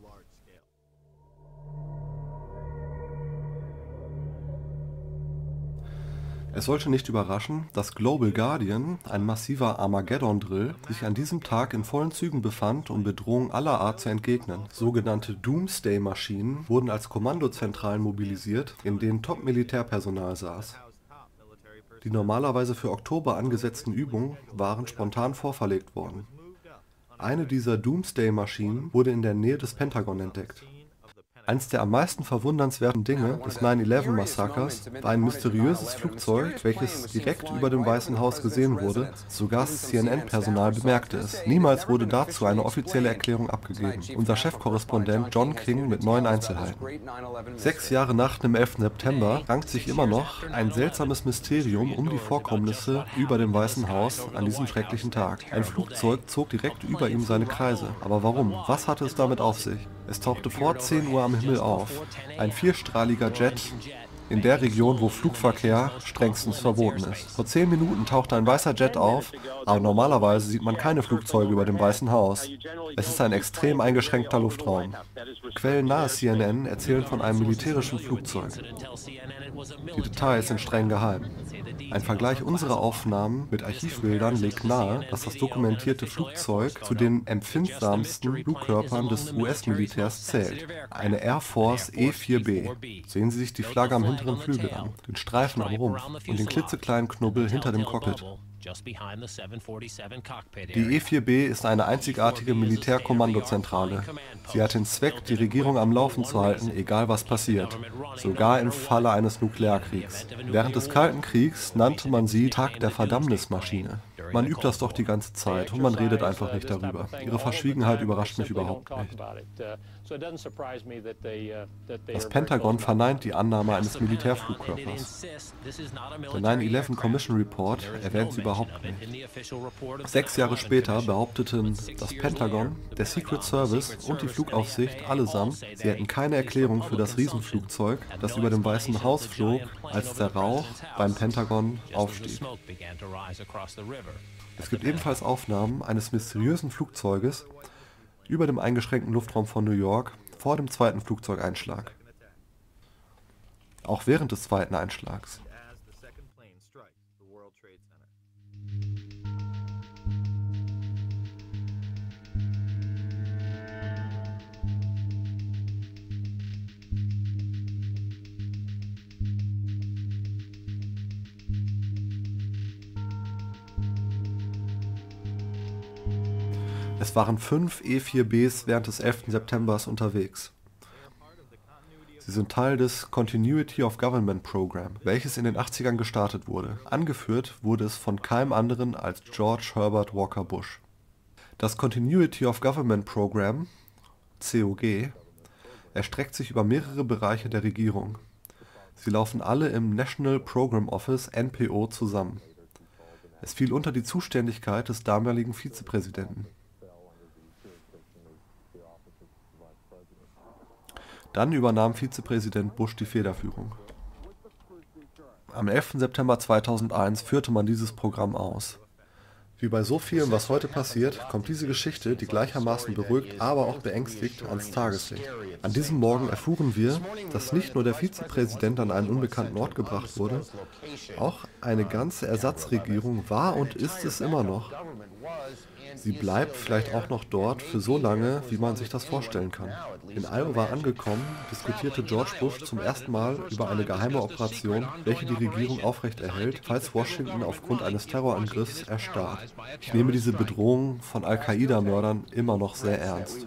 Es sollte nicht überraschen, dass Global Guardian, ein massiver Armageddon-Drill, sich an diesem Tag in vollen Zügen befand, um Bedrohungen aller Art zu entgegnen. Sogenannte Doomsday-Maschinen wurden als Kommandozentralen mobilisiert, in denen Top-Militärpersonal saß. Die normalerweise für Oktober angesetzten Übungen waren spontan vorverlegt worden. Eine dieser Doomsday-Maschinen wurde in der Nähe des Pentagon entdeckt. Eins der am meisten verwundernswerten Dinge des 9/11-Massakers war ein mysteriöses Flugzeug, welches direkt über dem Weißen Haus gesehen wurde. Sogar CNN-Personal bemerkte es. Niemals wurde dazu eine offizielle Erklärung abgegeben. Unser Chefkorrespondent John King mit neuen Einzelheiten. 6 Jahre nach dem 11. September rankt sich immer noch ein seltsames Mysterium um die Vorkommnisse über dem Weißen Haus an diesem schrecklichen Tag. Ein Flugzeug zog direkt über ihm seine Kreise. Aber warum? Was hatte es damit auf sich? Es tauchte vor 10 Uhr am Himmel auf. Ein vierstrahliger Jet in der Region, wo Flugverkehr strengstens verboten ist. Vor 10 Minuten tauchte ein weißer Jet auf, aber normalerweise sieht man keine Flugzeuge über dem Weißen Haus. Es ist ein extrem eingeschränkter Luftraum. Quellen nahe CNN erzählen von einem militärischen Flugzeug. Die Details sind streng geheim. Ein Vergleich unserer Aufnahmen mit Archivbildern legt nahe, dass das dokumentierte Flugzeug zu den empfindsamsten Flugkörpern des US-Militärs zählt. Eine Air Force E-4B. Sehen Sie sich die Flagge am hinteren Flügel an, den Streifen am Rumpf und den klitzekleinen Knubbel hinter dem Cockpit. Die E-4B ist eine einzigartige Militärkommandozentrale. Sie hat den Zweck, die Regierung am Laufen zu halten, egal was passiert, sogar im Falle eines Nuklearkriegs. Während des Kalten Kriegs nannte man sie Tag der Verdammnismaschine. Man übt das doch die ganze Zeit und man redet einfach nicht darüber. Ihre Verschwiegenheit überrascht mich überhaupt nicht. Das Pentagon verneint die Annahme eines Militärflugkörpers. Der 9/11 Commission Report erwähnt sie überhaupt nicht. 6 Jahre später behaupteten das Pentagon, der Secret Service und die Flugaufsicht allesamt, sie hätten keine Erklärung für das Riesenflugzeug, das über dem Weißen Haus flog, als der Rauch beim Pentagon aufstieg. Es gibt ebenfalls Aufnahmen eines mysteriösen Flugzeuges über dem eingeschränkten Luftraum von New York vor dem zweiten Flugzeugeinschlag. Auch während des zweiten Einschlags. Es waren 5 E-4Bs während des 11. September unterwegs. Sie sind Teil des Continuity of Government Program, welches in den 80ern gestartet wurde. Angeführt wurde es von keinem anderen als George Herbert Walker Bush. Das Continuity of Government Program, COG, erstreckt sich über mehrere Bereiche der Regierung. Sie laufen alle im National Program Office, NPO, zusammen. Es fiel unter die Zuständigkeit des damaligen Vizepräsidenten. Dann übernahm Vizepräsident Bush die Federführung. Am 11. September 2001 führte man dieses Programm aus. Wie bei so vielem, was heute passiert, kommt diese Geschichte, die gleichermaßen beruhigt, aber auch beängstigt, ans Tageslicht. An diesem Morgen erfuhren wir, dass nicht nur der Vizepräsident an einen unbekannten Ort gebracht wurde, auch eine ganze Ersatzregierung war und ist es immer noch. Sie bleibt vielleicht auch noch dort für so lange, wie man sich das vorstellen kann. In Iowa angekommen, diskutierte George Bush zum ersten Mal über eine geheime Operation, welche die Regierung aufrechterhält, falls Washington aufgrund eines Terrorangriffs erstarrt. Ich nehme diese Bedrohung von Al-Qaida-Mördern immer noch sehr ernst.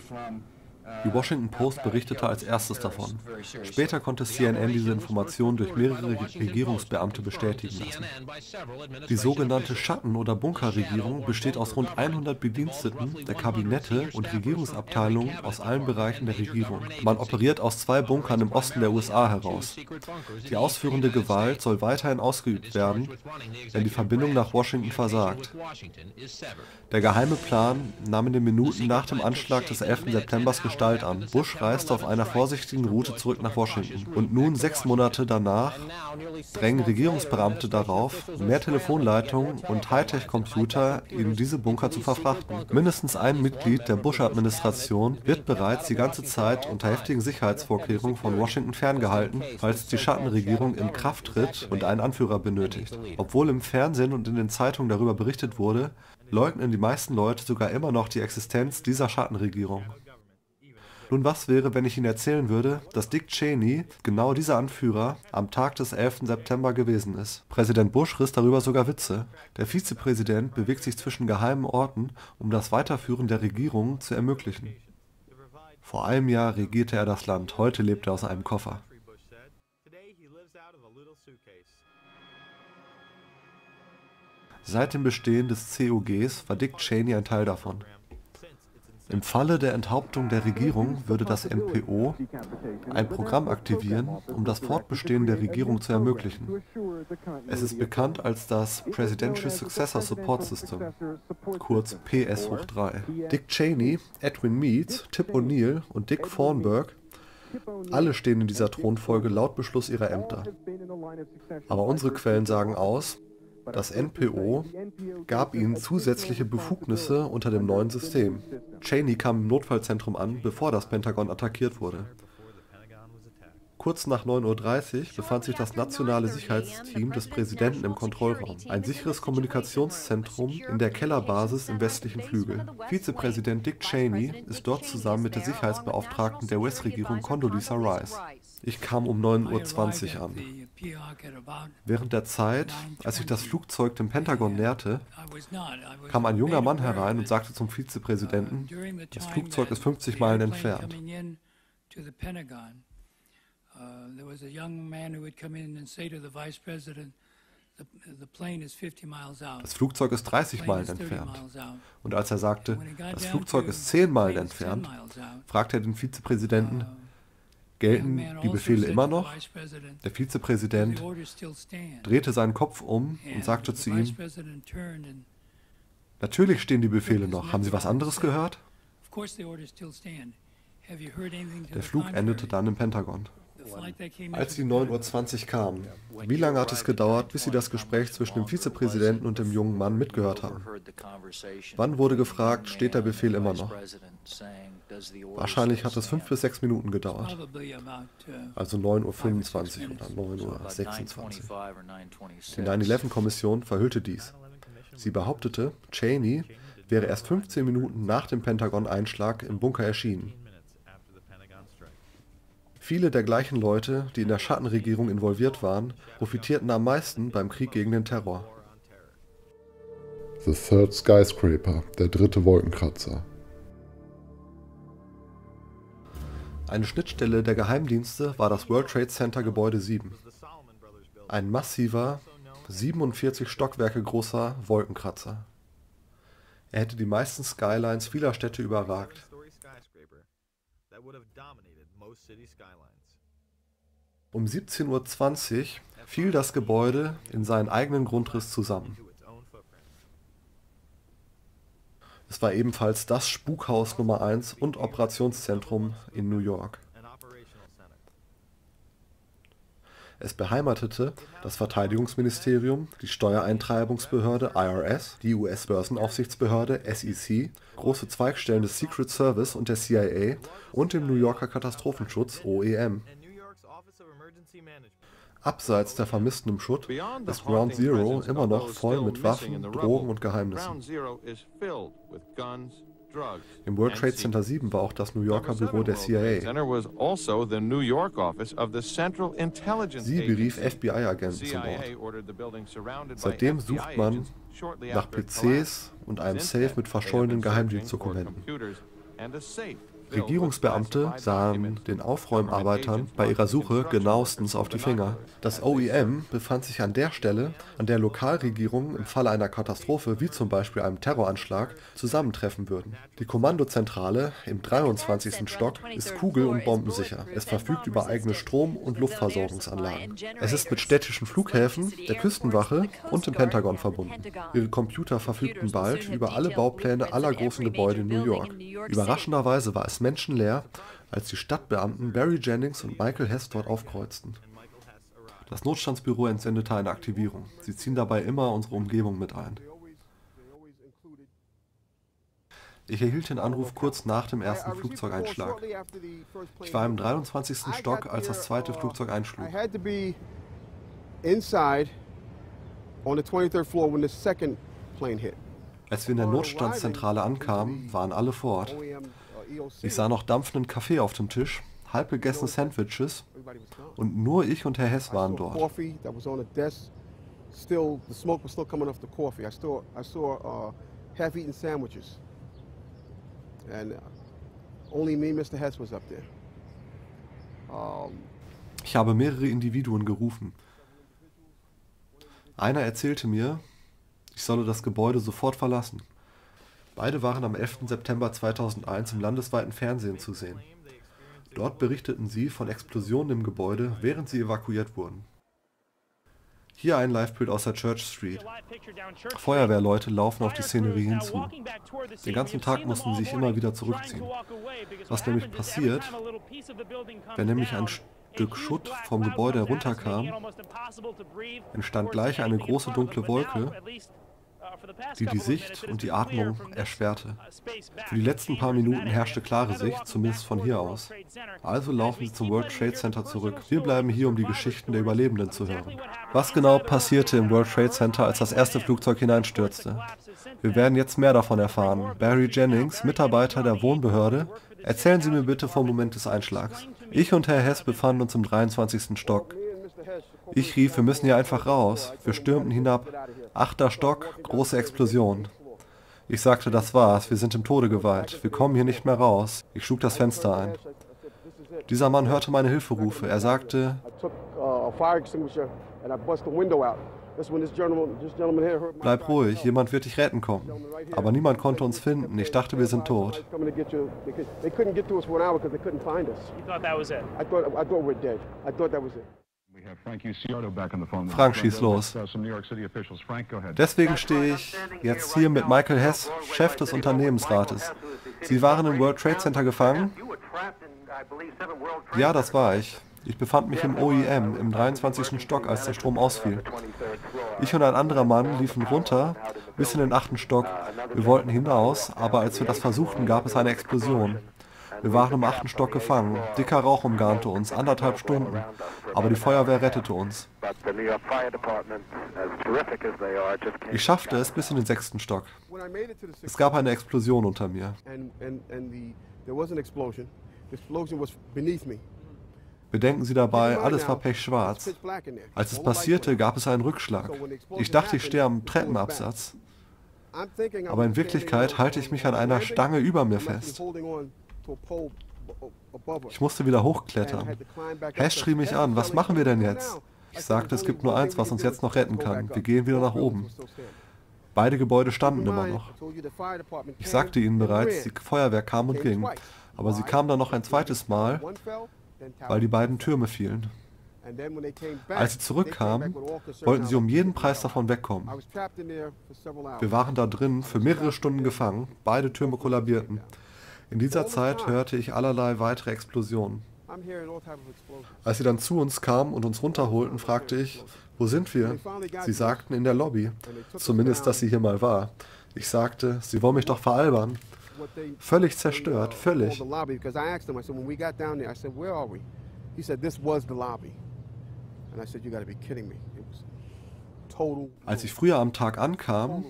Die Washington Post berichtete als erstes davon. Später konnte CNN diese Information durch mehrere Regierungsbeamte bestätigen lassen. Die sogenannte Schatten- oder Bunkerregierung besteht aus rund 100 Bediensteten der Kabinette und Regierungsabteilungen aus allen Bereichen der Regierung. Man operiert aus 2 Bunkern im Osten der USA heraus. Die ausführende Gewalt soll weiterhin ausgeübt werden, wenn die Verbindung nach Washington versagt. Der geheime Plan nahm in den Minuten nach dem Anschlag des 11. September Gestalt an. Bush reiste auf einer vorsichtigen Route zurück nach Washington. Und nun, 6 Monate danach, drängen Regierungsbeamte darauf, mehr Telefonleitungen und Hightech-Computer in diese Bunker zu verfrachten. Mindestens ein Mitglied der Bush-Administration wird bereits die ganze Zeit unter heftigen Sicherheitsvorkehrungen von Washington ferngehalten, falls die Schattenregierung in Kraft tritt und einen Anführer benötigt. Obwohl im Fernsehen und in den Zeitungen darüber berichtet wurde, leugnen die meisten Leute sogar immer noch die Existenz dieser Schattenregierung. Nun, was wäre, wenn ich Ihnen erzählen würde, dass Dick Cheney, genau dieser Anführer, am Tag des 11. September gewesen ist? Präsident Bush riss darüber sogar Witze. Der Vizepräsident bewegt sich zwischen geheimen Orten, um das Weiterführen der Regierung zu ermöglichen. Vor einem Jahr regierte er das Land, heute lebt er aus einem Koffer. Seit dem Bestehen des COGs war Dick Cheney ein Teil davon. Im Falle der Enthauptung der Regierung würde das NPO ein Programm aktivieren, um das Fortbestehen der Regierung zu ermöglichen. Es ist bekannt als das Presidential Successor Support System, kurz PS-3. Dick Cheney, Edwin Meade, Tip O'Neill und Dick Thornburg, alle stehen in dieser Thronfolge laut Beschluss ihrer Ämter. Aber unsere Quellen sagen aus, das NPO gab ihnen zusätzliche Befugnisse unter dem neuen System. Cheney kam im Notfallzentrum an, bevor das Pentagon attackiert wurde. Kurz nach 9:30 Uhr befand sich das nationale Sicherheitsteam des Präsidenten im Kontrollraum, ein sicheres Kommunikationszentrum in der Kellerbasis im westlichen Flügel. Vizepräsident Dick Cheney ist dort zusammen mit der Sicherheitsbeauftragten der US-Regierung Condoleezza Rice. Ich kam um 9:20 Uhr an. Während der Zeit, als sich das Flugzeug dem Pentagon näherte, kam ein junger Mann herein und sagte zum Vizepräsidenten, das Flugzeug ist 50 Meilen entfernt. There was a young man who would come in and say to the vice president Das Flugzeug ist 30 Meilen entfernt. Und als er sagte, das Flugzeug ist 10 Meilen entfernt, fragte er den Vizepräsidenten, gelten die Befehle immer noch? Der Vizepräsident drehte seinen Kopf um und sagte zu ihm, natürlich stehen die Befehle noch. Haben Sie was anderes gehört? Der Flug endete dann im Pentagon. Als die 9:20 Uhr kamen, wie lange hat es gedauert, bis Sie das Gespräch zwischen dem Vizepräsidenten und dem jungen Mann mitgehört haben? Wann wurde gefragt, steht der Befehl immer noch? Wahrscheinlich hat es 5 bis 6 Minuten gedauert. Also 9:25 Uhr oder 9:26 Uhr. Die 9/11-Kommission verhüllte dies. Sie behauptete, Cheney wäre erst 15 Minuten nach dem Pentagon-Einschlag im Bunker erschienen. Viele der gleichen Leute, die in der Schattenregierung involviert waren, profitierten am meisten beim Krieg gegen den Terror. The Third Skyscraper, der dritte Wolkenkratzer. Eine Schnittstelle der Geheimdienste war das World Trade Center Gebäude 7. Ein massiver, 47 Stockwerke großer Wolkenkratzer. Er hätte die meisten Skylines vieler Städte überragt. Um 17:20 Uhr fiel das Gebäude in seinen eigenen Grundriss zusammen. Es war ebenfalls das Spukhaus Nummer 1 und Operationszentrum in New York. Es beheimatete das Verteidigungsministerium, die Steuereintreibungsbehörde IRS, die US-Börsenaufsichtsbehörde SEC, große Zweigstellen des Secret Service und der CIA und den New Yorker Katastrophenschutz OEM. Abseits der Vermissten im Schutt ist Ground Zero immer noch voll mit Waffen, Drogen und Geheimnissen. Im World Trade Center 7 war auch das New Yorker Büro der CIA. Sie berief FBI-Agenten zum Ort. Seitdem sucht man nach PCs und einem Safe mit verschollenen Geheimdienstdokumenten. Regierungsbeamte sahen den Aufräumarbeitern bei ihrer Suche genauestens auf die Finger. Das OEM befand sich an der Stelle, an der Lokalregierungen im Falle einer Katastrophe, wie zum Beispiel einem Terroranschlag, zusammentreffen würden. Die Kommandozentrale im 23. Stock ist kugel- und bombensicher. Es verfügt über eigene Strom- und Luftversorgungsanlagen. Es ist mit städtischen Flughäfen, der Küstenwache und dem Pentagon verbunden. Ihre Computer verfügten bald über alle Baupläne aller großen Gebäude in New York. Überraschenderweise war es menschenleer, als die Stadtbeamten Barry Jennings und Michael Hess dort aufkreuzten. Das Notstandsbüro entsendete eine Aktivierung. Sie ziehen dabei immer unsere Umgebung mit ein. Ich erhielt den Anruf kurz nach dem ersten Flugzeugeinschlag. Ich war im 23. Stock, als das zweite Flugzeug einschlug. Als wir in der Notstandszentrale ankamen, waren alle vor Ort. Ich sah noch dampfenden Kaffee auf dem Tisch, halb gegessene Sandwiches und nur ich und Herr Hess waren dort. Ich habe mehrere Individuen gerufen. Einer erzählte mir, ich solle das Gebäude sofort verlassen. Beide waren am 11. September 2001 im landesweiten Fernsehen zu sehen. Dort berichteten sie von Explosionen im Gebäude, während sie evakuiert wurden. Hier ein Livebild aus der Church Street. Feuerwehrleute laufen auf die Szenerie hinzu. Den ganzen Tag mussten sie sich immer wieder zurückziehen. Was nämlich passiert, wenn nämlich ein Stück Schutt vom Gebäude herunterkam, entstand gleich eine große dunkle Wolke, die die Sicht und die Atmung erschwerte. Für die letzten paar Minuten herrschte klare Sicht, zumindest von hier aus. Also laufen sie zum World Trade Center zurück. Wir bleiben hier, um die Geschichten der Überlebenden zu hören. Was genau passierte im World Trade Center, als das erste Flugzeug hineinstürzte? Wir werden jetzt mehr davon erfahren. Barry Jennings, Mitarbeiter der Wohnbehörde, erzählen Sie mir bitte vom Moment des Einschlags. Ich und Herr Hess befanden uns im 23. Stock. Ich rief, wir müssen hier einfach raus. Wir stürmten hinab. 8. Stock, große Explosion. Ich sagte, das war's, wir sind im Tode geweiht. Wir kommen hier nicht mehr raus. Ich schlug das Fenster ein. Dieser Mann hörte meine Hilferufe. Er sagte, Bleib ruhig, jemand wird dich retten kommen. Aber niemand konnte uns finden. Ich dachte, wir sind tot. Frank, schieß los. Deswegen stehe ich jetzt hier mit Michael Hess, Chef des Unternehmensrates. Sie waren im World Trade Center gefangen? Ja, das war ich. Ich befand mich im OEM, im 23. Stock, als der Strom ausfiel. Ich und ein anderer Mann liefen runter, bis in den 8. Stock. Wir wollten hinaus, aber als wir das versuchten, gab es eine Explosion. Wir waren im 8. Stock gefangen. Dicker Rauch umgarnte uns, 1,5 Stunden. Aber die Feuerwehr rettete uns. Ich schaffte es bis in den 6. Stock. Es gab eine Explosion unter mir. Bedenken Sie dabei, alles war pechschwarz. Als es passierte, gab es einen Rückschlag. Ich dachte, ich stehe am Treppenabsatz. Aber in Wirklichkeit halte ich mich an einer Stange über mir fest. Ich musste wieder hochklettern. Hess schrie mich an, was machen wir denn jetzt? Ich sagte, es gibt nur eins, was uns jetzt noch retten kann. Wir gehen wieder nach oben. Beide Gebäude standen immer noch. Ich sagte ihnen bereits, die Feuerwehr kam und ging. Aber sie kam dann noch ein zweites Mal, weil die beiden Türme fielen. Als sie zurückkamen, wollten sie um jeden Preis davon wegkommen. Wir waren da drin für mehrere Stunden gefangen, beide Türme kollabierten. In dieser Zeit hörte ich allerlei weitere Explosionen. Als sie dann zu uns kamen und uns runterholten, fragte ich, wo sind wir? Sie sagten, in der Lobby. Zumindest, dass sie hier mal war. Ich sagte, sie wollen mich doch veralbern. Völlig zerstört, völlig. Als ich früher am Tag ankam,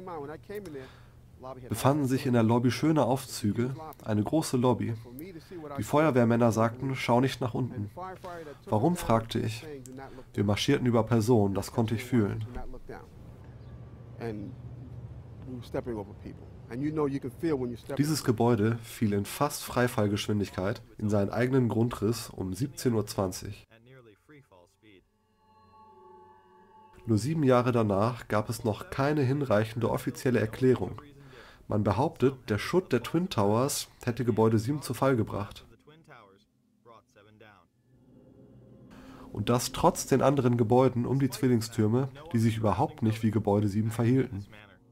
befanden sich in der Lobby schöne Aufzüge, eine große Lobby. Die Feuerwehrmänner sagten, schau nicht nach unten. Warum, fragte ich. Wir marschierten über Personen, das konnte ich fühlen. Dieses Gebäude fiel in fast Freifallgeschwindigkeit in seinen eigenen Grundriss um 17:20 Uhr. Nur 7 Jahre danach gab es noch keine hinreichende offizielle Erklärung. Man behauptet, der Schutt der Twin Towers hätte Gebäude 7 zu Fall gebracht. Und das trotz den anderen Gebäuden um die Zwillingstürme, die sich überhaupt nicht wie Gebäude 7 verhielten.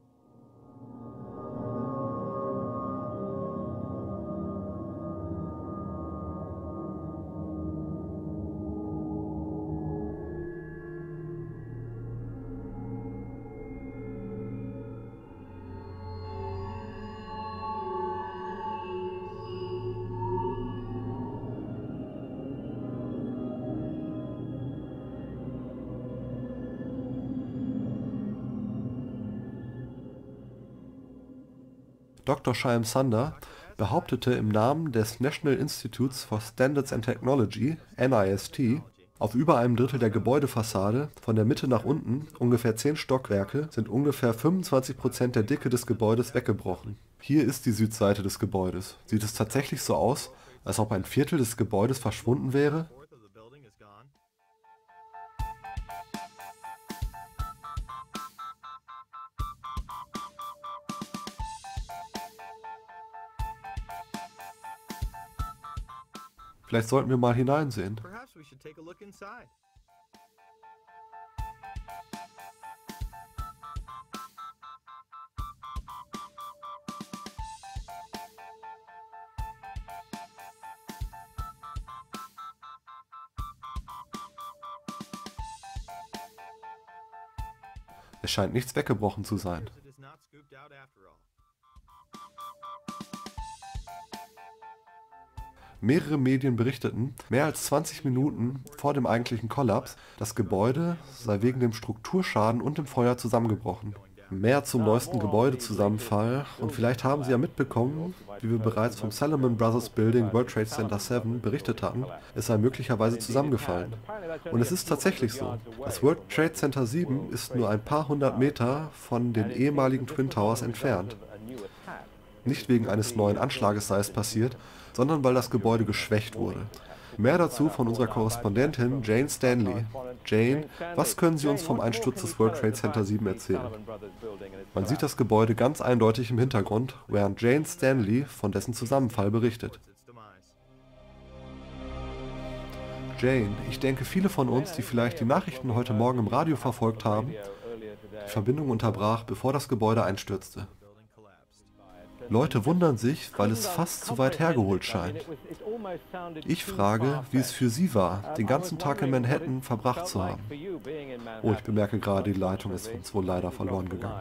Dr. Shyam Sunder behauptete im Namen des National Institutes for Standards and Technology, NIST, auf über einem Drittel der Gebäudefassade, von der Mitte nach unten, ungefähr 10 Stockwerke, sind ungefähr 25% der Dicke des Gebäudes weggebrochen. Hier ist die Südseite des Gebäudes. Sieht es tatsächlich so aus, als ob ein Viertel des Gebäudes verschwunden wäre? Vielleicht sollten wir mal hineinsehen. Es scheint nichts weggebrochen zu sein. Mehrere Medien berichteten, mehr als 20 Minuten vor dem eigentlichen Kollaps, das Gebäude sei wegen dem Strukturschaden und dem Feuer zusammengebrochen. Mehr zum neuesten Gebäudezusammenfall, und vielleicht haben Sie ja mitbekommen, wie wir bereits vom Salomon Brothers Building World Trade Center 7 berichtet hatten, es sei möglicherweise zusammengefallen. Und es ist tatsächlich so. Das World Trade Center 7 ist nur ein paar hundert Meter von den ehemaligen Twin Towers entfernt. Nicht wegen eines neuen Anschlages sei es passiert, sondern weil das Gebäude geschwächt wurde. Mehr dazu von unserer Korrespondentin Jane Stanley. Jane, was können Sie uns vom Einsturz des World Trade Center 7 erzählen? Man sieht das Gebäude ganz eindeutig im Hintergrund, während Jane Stanley von dessen Zusammenfall berichtet. Jane, ich denke, viele von uns, die vielleicht die Nachrichten heute Morgen im Radio verfolgt haben, die Verbindung unterbrach, bevor das Gebäude einstürzte. Leute wundern sich, weil es fast zu weit hergeholt scheint. Ich frage, wie es für Sie war, den ganzen Tag in Manhattan verbracht zu haben. Oh, ich bemerke gerade, die Leitung ist uns wohl leider verloren gegangen.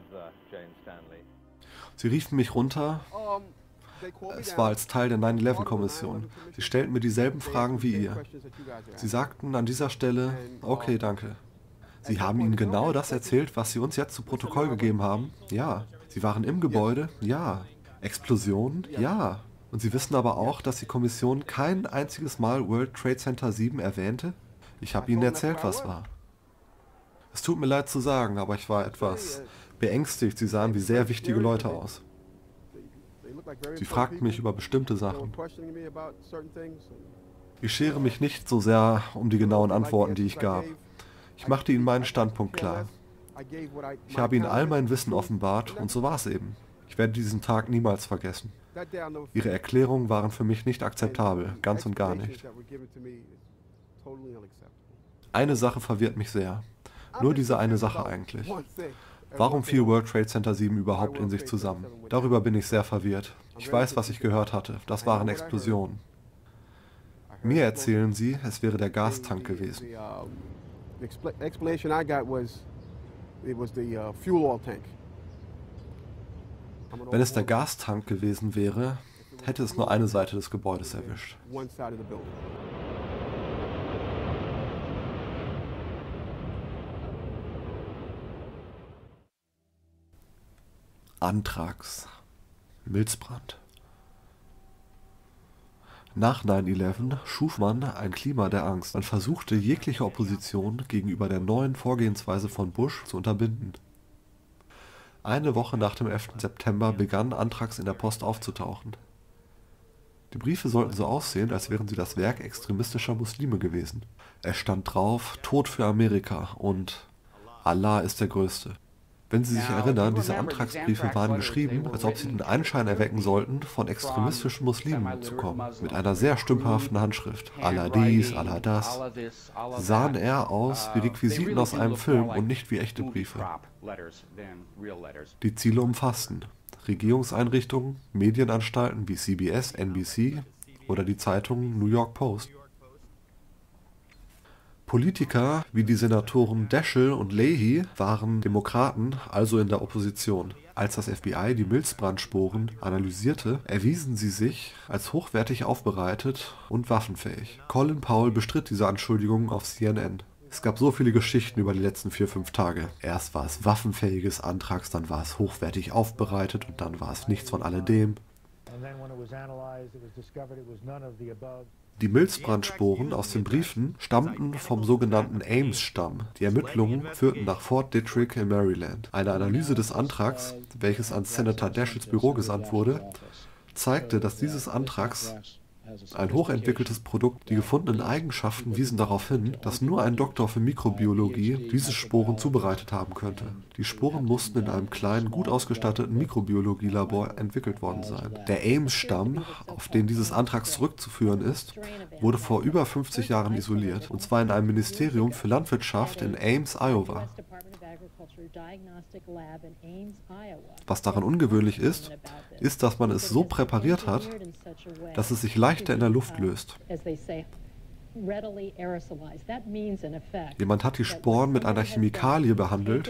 Sie riefen mich runter. Es war als Teil der 9/11-Kommission. Sie stellten mir dieselben Fragen wie ihr. Sie sagten an dieser Stelle, okay, danke. Sie haben Ihnen genau das erzählt, was Sie uns jetzt zu Protokoll gegeben haben? Ja. Sie waren im Gebäude? Ja. Explosionen? Ja. Und Sie wissen aber auch, dass die Kommission kein einziges Mal World Trade Center 7 erwähnte? Ich habe Ihnen erzählt, was war. Es tut mir leid zu sagen, aber ich war etwas beängstigt. Sie sahen wie sehr wichtige Leute aus. Sie fragten mich über bestimmte Sachen. Ich schere mich nicht so sehr um die genauen Antworten, die ich gab. Ich machte Ihnen meinen Standpunkt klar. Ich habe Ihnen all mein Wissen offenbart und so war es eben. Ich werde diesen Tag niemals vergessen. Ihre Erklärungen waren für mich nicht akzeptabel, ganz und gar nicht. Eine Sache verwirrt mich sehr. Nur diese eine Sache eigentlich. Warum fiel World Trade Center 7 überhaupt in sich zusammen? Darüber bin ich sehr verwirrt. Ich weiß, was ich gehört hatte. Das waren Explosionen. Mir erzählen Sie, es wäre der Gastank gewesen. Wenn es der Gastank gewesen wäre, hätte es nur eine Seite des Gebäudes erwischt. Anthrax. Milzbrand. Nach 9/11 schuf man ein Klima der Angst. Man versuchte, jegliche Opposition gegenüber der neuen Vorgehensweise von Bush zu unterbinden. Eine Woche nach dem 11. September begann Anthrax in der Post aufzutauchen. Die Briefe sollten so aussehen, als wären sie das Werk extremistischer Muslime gewesen. Es stand drauf, Tod für Amerika und Allah ist der Größte. Wenn Sie sich erinnern, diese Antragsbriefe waren geschrieben, als ob sie den Anschein erwecken sollten, von extremistischen Muslimen zu kommen, mit einer sehr stümperhaften Handschrift. Allah dies, Allah das. Sie sahen eher aus wie Requisiten aus einem Film und nicht wie echte Briefe. Die Ziele umfassten Regierungseinrichtungen, Medienanstalten wie CBS, NBC oder die Zeitung New York Post. Politiker wie die Senatoren Daschle und Leahy waren Demokraten, also in der Opposition. Als das FBI die Milzbrandspuren analysierte, erwiesen sie sich als hochwertig aufbereitet und waffenfähig. Colin Powell bestritt diese Anschuldigungen auf CNN. Es gab so viele Geschichten über die letzten 4-5 Tage. Erst war es waffenfähiges Anthrax, dann war es hochwertig aufbereitet und dann war es nichts von alledem. Die Milzbrandsporen aus den Briefen stammten vom sogenannten Ames-Stamm. Die Ermittlungen führten nach Fort Detrick in Maryland. Eine Analyse des Anthrax, welches an Senator Daschles Büro gesandt wurde, zeigte, dass dieses Anthrax ein hochentwickeltes Produkt, die gefundenen Eigenschaften wiesen darauf hin, dass nur ein Doktor für Mikrobiologie diese Sporen zubereitet haben könnte. Die Sporen mussten in einem kleinen, gut ausgestatteten Mikrobiologielabor entwickelt worden sein. Der Ames-Stamm, auf den dieses Anthrax zurückzuführen ist, wurde vor über 50 Jahren isoliert, und zwar in einem Ministerium für Landwirtschaft in Ames, Iowa. Was daran ungewöhnlich ist, dass man es so präpariert hat, dass es sich leichter in der Luft löst. Jemand hat die Sporen mit einer Chemikalie behandelt,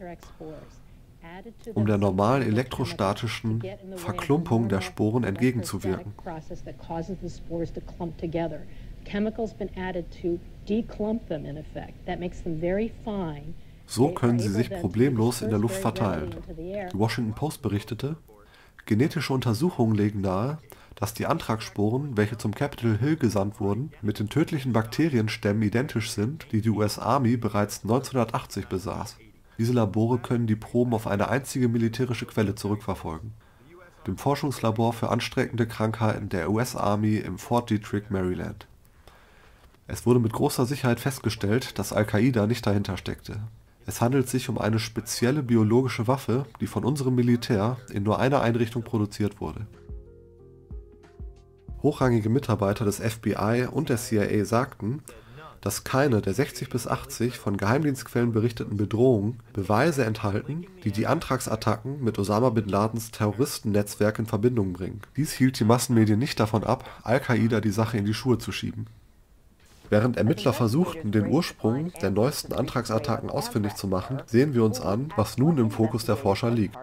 um der normalen elektrostatischen Verklumpung der Sporen entgegenzuwirken. So können sie sich problemlos in der Luft verteilen. Die Washington Post berichtete, genetische Untersuchungen legen nahe, dass die Anthraxsporen, welche zum Capitol Hill gesandt wurden, mit den tödlichen Bakterienstämmen identisch sind, die die US Army bereits 1980 besaß. Diese Labore können die Proben auf eine einzige militärische Quelle zurückverfolgen: dem Forschungslabor für ansteckende Krankheiten der US Army im Fort Detrick, Maryland. Es wurde mit großer Sicherheit festgestellt, dass Al-Qaida nicht dahinter steckte. Es handelt sich um eine spezielle biologische Waffe, die von unserem Militär in nur einer Einrichtung produziert wurde. Hochrangige Mitarbeiter des FBI und der CIA sagten, dass keine der 60 bis 80 von Geheimdienstquellen berichteten Bedrohungen Beweise enthalten, die die Antragsattacken mit Osama bin Ladens Terroristennetzwerk in Verbindung bringen. Dies hielt die Massenmedien nicht davon ab, Al-Qaida die Sache in die Schuhe zu schieben. Während Ermittler versuchten, den Ursprung der neuesten Antragsattacken ausfindig zu machen, sehen wir uns an, was nun im Fokus der Forscher liegt.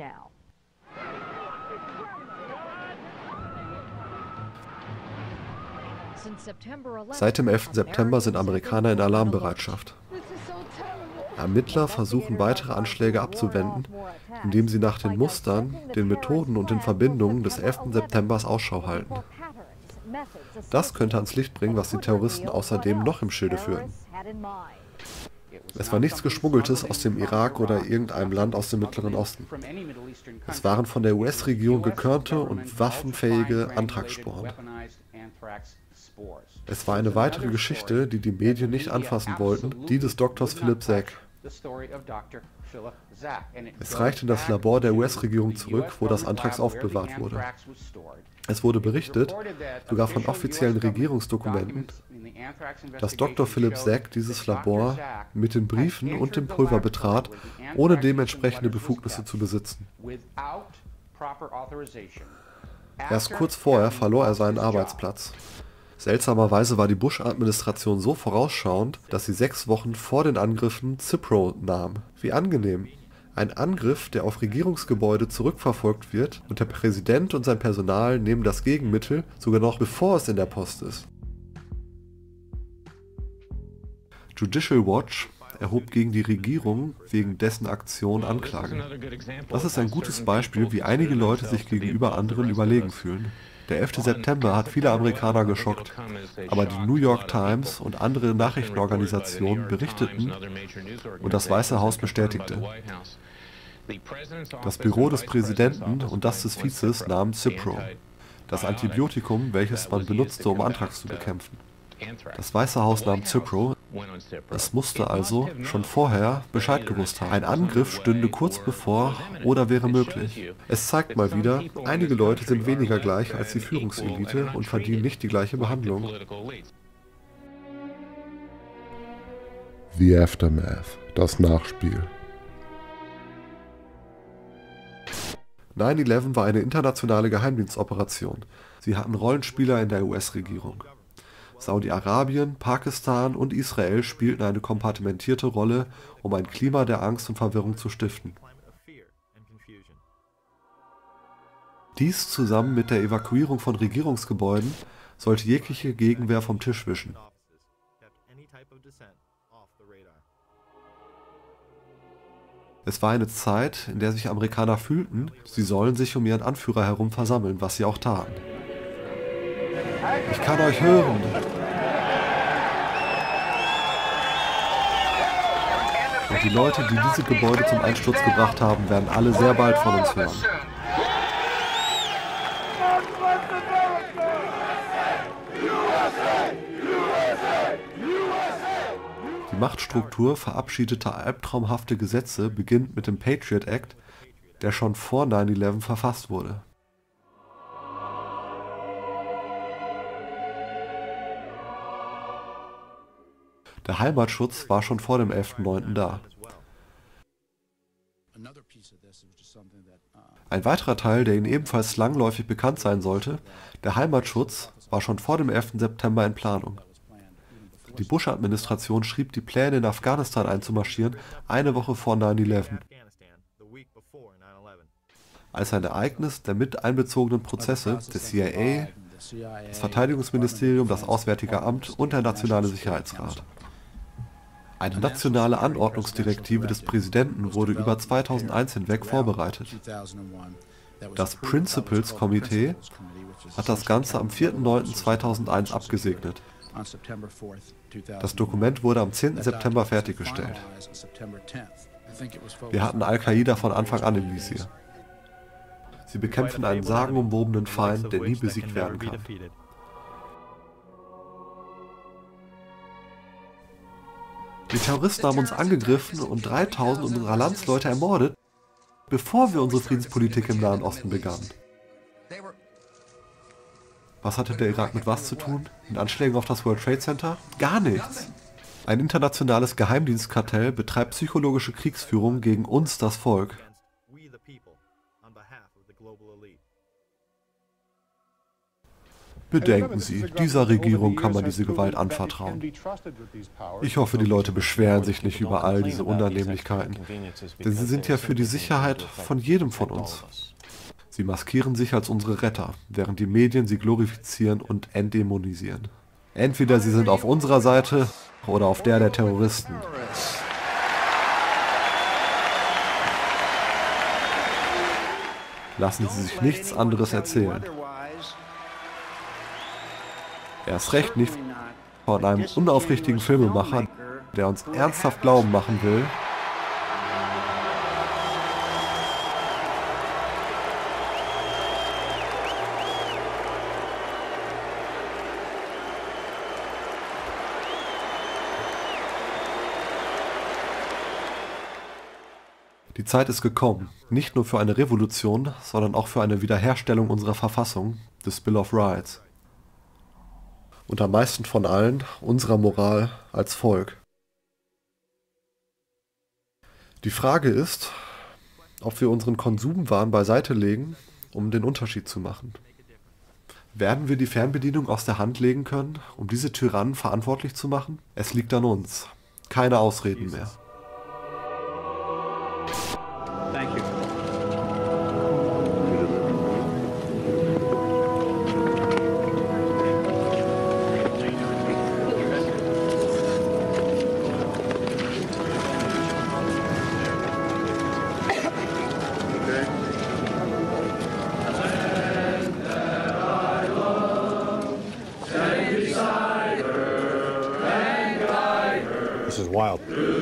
Seit dem 11. September sind Amerikaner in Alarmbereitschaft. Ermittler versuchen weitere Anschläge abzuwenden, indem sie nach den Mustern, den Methoden und den Verbindungen des 11. September Ausschau halten. Das könnte ans Licht bringen, was die Terroristen außerdem noch im Schilde führen. Es war nichts Geschmuggeltes aus dem Irak oder irgendeinem Land aus dem Mittleren Osten. Es waren von der US-Regierung gekörnte und waffenfähige Antragssporen. Es war eine weitere Geschichte, die die Medien nicht anfassen wollten, die des Doktors Philip Zack. Es reicht in das Labor der US-Regierung zurück, wo das Anthrax aufbewahrt wurde. Es wurde berichtet, sogar von offiziellen Regierungsdokumenten, dass Dr. Philip Zack dieses Labor mit den Briefen und dem Pulver betrat, ohne dementsprechende Befugnisse zu besitzen. Erst kurz vorher verlor er seinen Arbeitsplatz. Seltsamerweise war die Bush-Administration so vorausschauend, dass sie 6 Wochen vor den Angriffen Cipro nahm. Wie angenehm. Ein Angriff, der auf Regierungsgebäude zurückverfolgt wird und der Präsident und sein Personal nehmen das Gegenmittel, sogar noch bevor es in der Post ist. Judicial Watch erhob gegen die Regierung wegen dessen Aktion Anklage. Das ist ein gutes Beispiel, wie einige Leute sich gegenüber anderen überlegen fühlen. Der 11. September hat viele Amerikaner geschockt, aber die New York Times und andere Nachrichtenorganisationen berichteten und das Weiße Haus bestätigte. Das Büro des Präsidenten und das des Vizes nahmen Cipro, das Antibiotikum, welches man benutzte, um Anthrax zu bekämpfen. Das Weiße Haus nahm Cipro, es musste also schon vorher Bescheid gewusst haben. Ein Angriff stünde kurz bevor oder wäre möglich. Es zeigt mal wieder, einige Leute sind weniger gleich als die Führungselite und verdienen nicht die gleiche Behandlung. The Aftermath, das Nachspiel. 9/11 war eine internationale Geheimdienstoperation. Sie hatten Rollenspieler in der US-Regierung. Saudi-Arabien, Pakistan und Israel spielten eine kompartimentierte Rolle, um ein Klima der Angst und Verwirrung zu stiften. Dies zusammen mit der Evakuierung von Regierungsgebäuden sollte jegliche Gegenwehr vom Tisch wischen. Es war eine Zeit, in der sich Amerikaner fühlten, sie sollen sich um ihren Anführer herum versammeln, was sie auch taten. Ich kann euch hören. Und die Leute, die diese Gebäude zum Einsturz gebracht haben, werden alle sehr bald von uns hören. Die Machtstruktur verabschiedete albtraumhafte Gesetze beginnt mit dem Patriot Act, der schon vor 9/11 verfasst wurde. Der Heimatschutz war schon vor dem 11.09. da. Ein weiterer Teil, der Ihnen ebenfalls langläufig bekannt sein sollte, der Heimatschutz war schon vor dem 11. September in Planung. Die Bush-Administration schrieb die Pläne, in Afghanistan einzumarschieren, eine Woche vor 9/11. Als ein Ereignis der mit einbezogenen Prozesse des CIA, das Verteidigungsministerium, das Auswärtige Amt und der Nationale Sicherheitsrat. Eine nationale Anordnungsdirektive des Präsidenten wurde über 2001 hinweg vorbereitet. Das Principals-Komitee hat das Ganze am 4.9.2001 abgesegnet. Das Dokument wurde am 10. September fertiggestellt. Wir hatten Al-Qaida von Anfang an im Visier. Sie bekämpfen einen sagenumwobenen Feind, der nie besiegt werden kann. Die Terroristen haben uns angegriffen und 3000 unserer Landsleute ermordet, bevor wir unsere Friedenspolitik im Nahen Osten begannen. Was hatte der Irak mit was zu tun? Mit Anschlägen auf das World Trade Center? Gar nichts. Ein internationales Geheimdienstkartell betreibt psychologische Kriegsführung gegen uns, das Volk. Bedenken Sie, dieser Regierung kann man diese Gewalt anvertrauen. Ich hoffe, die Leute beschweren sich nicht über all diese Unannehmlichkeiten, denn sie sind ja für die Sicherheit von jedem von uns. Sie maskieren sich als unsere Retter, während die Medien sie glorifizieren und entdämonisieren. Entweder sie sind auf unserer Seite oder auf der Terroristen. Lassen Sie sich nichts anderes erzählen. Erst recht nicht von einem unaufrichtigen Filmemacher, der uns ernsthaft glauben machen will, die Zeit ist gekommen, nicht nur für eine Revolution, sondern auch für eine Wiederherstellung unserer Verfassung, des Bill of Rights. Und am meisten von allen unserer Moral als Volk. Die Frage ist, ob wir unseren Konsumwahn beiseite legen, um den Unterschied zu machen. Werden wir die Fernbedienung aus der Hand legen können, um diese Tyrannen verantwortlich zu machen? Es liegt an uns. Keine Ausreden mehr. Thank you. This is wild.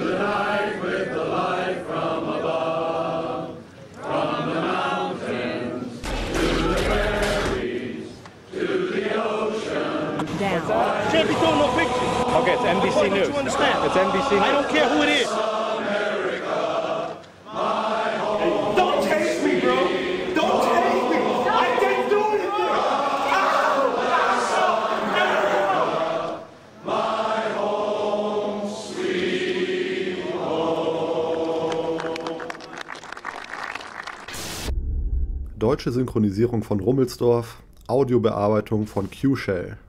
Can't be throwing no pictures. Okay, it's NBC News. You understand? It's NBC News. I don't care who it is. Don't chase me, bro. Don't chase me. I didn't do anything. My home, sweet home. Deutsche Synchronisierung von Rummelsdorf, Audiobearbeitung von Q-Shell.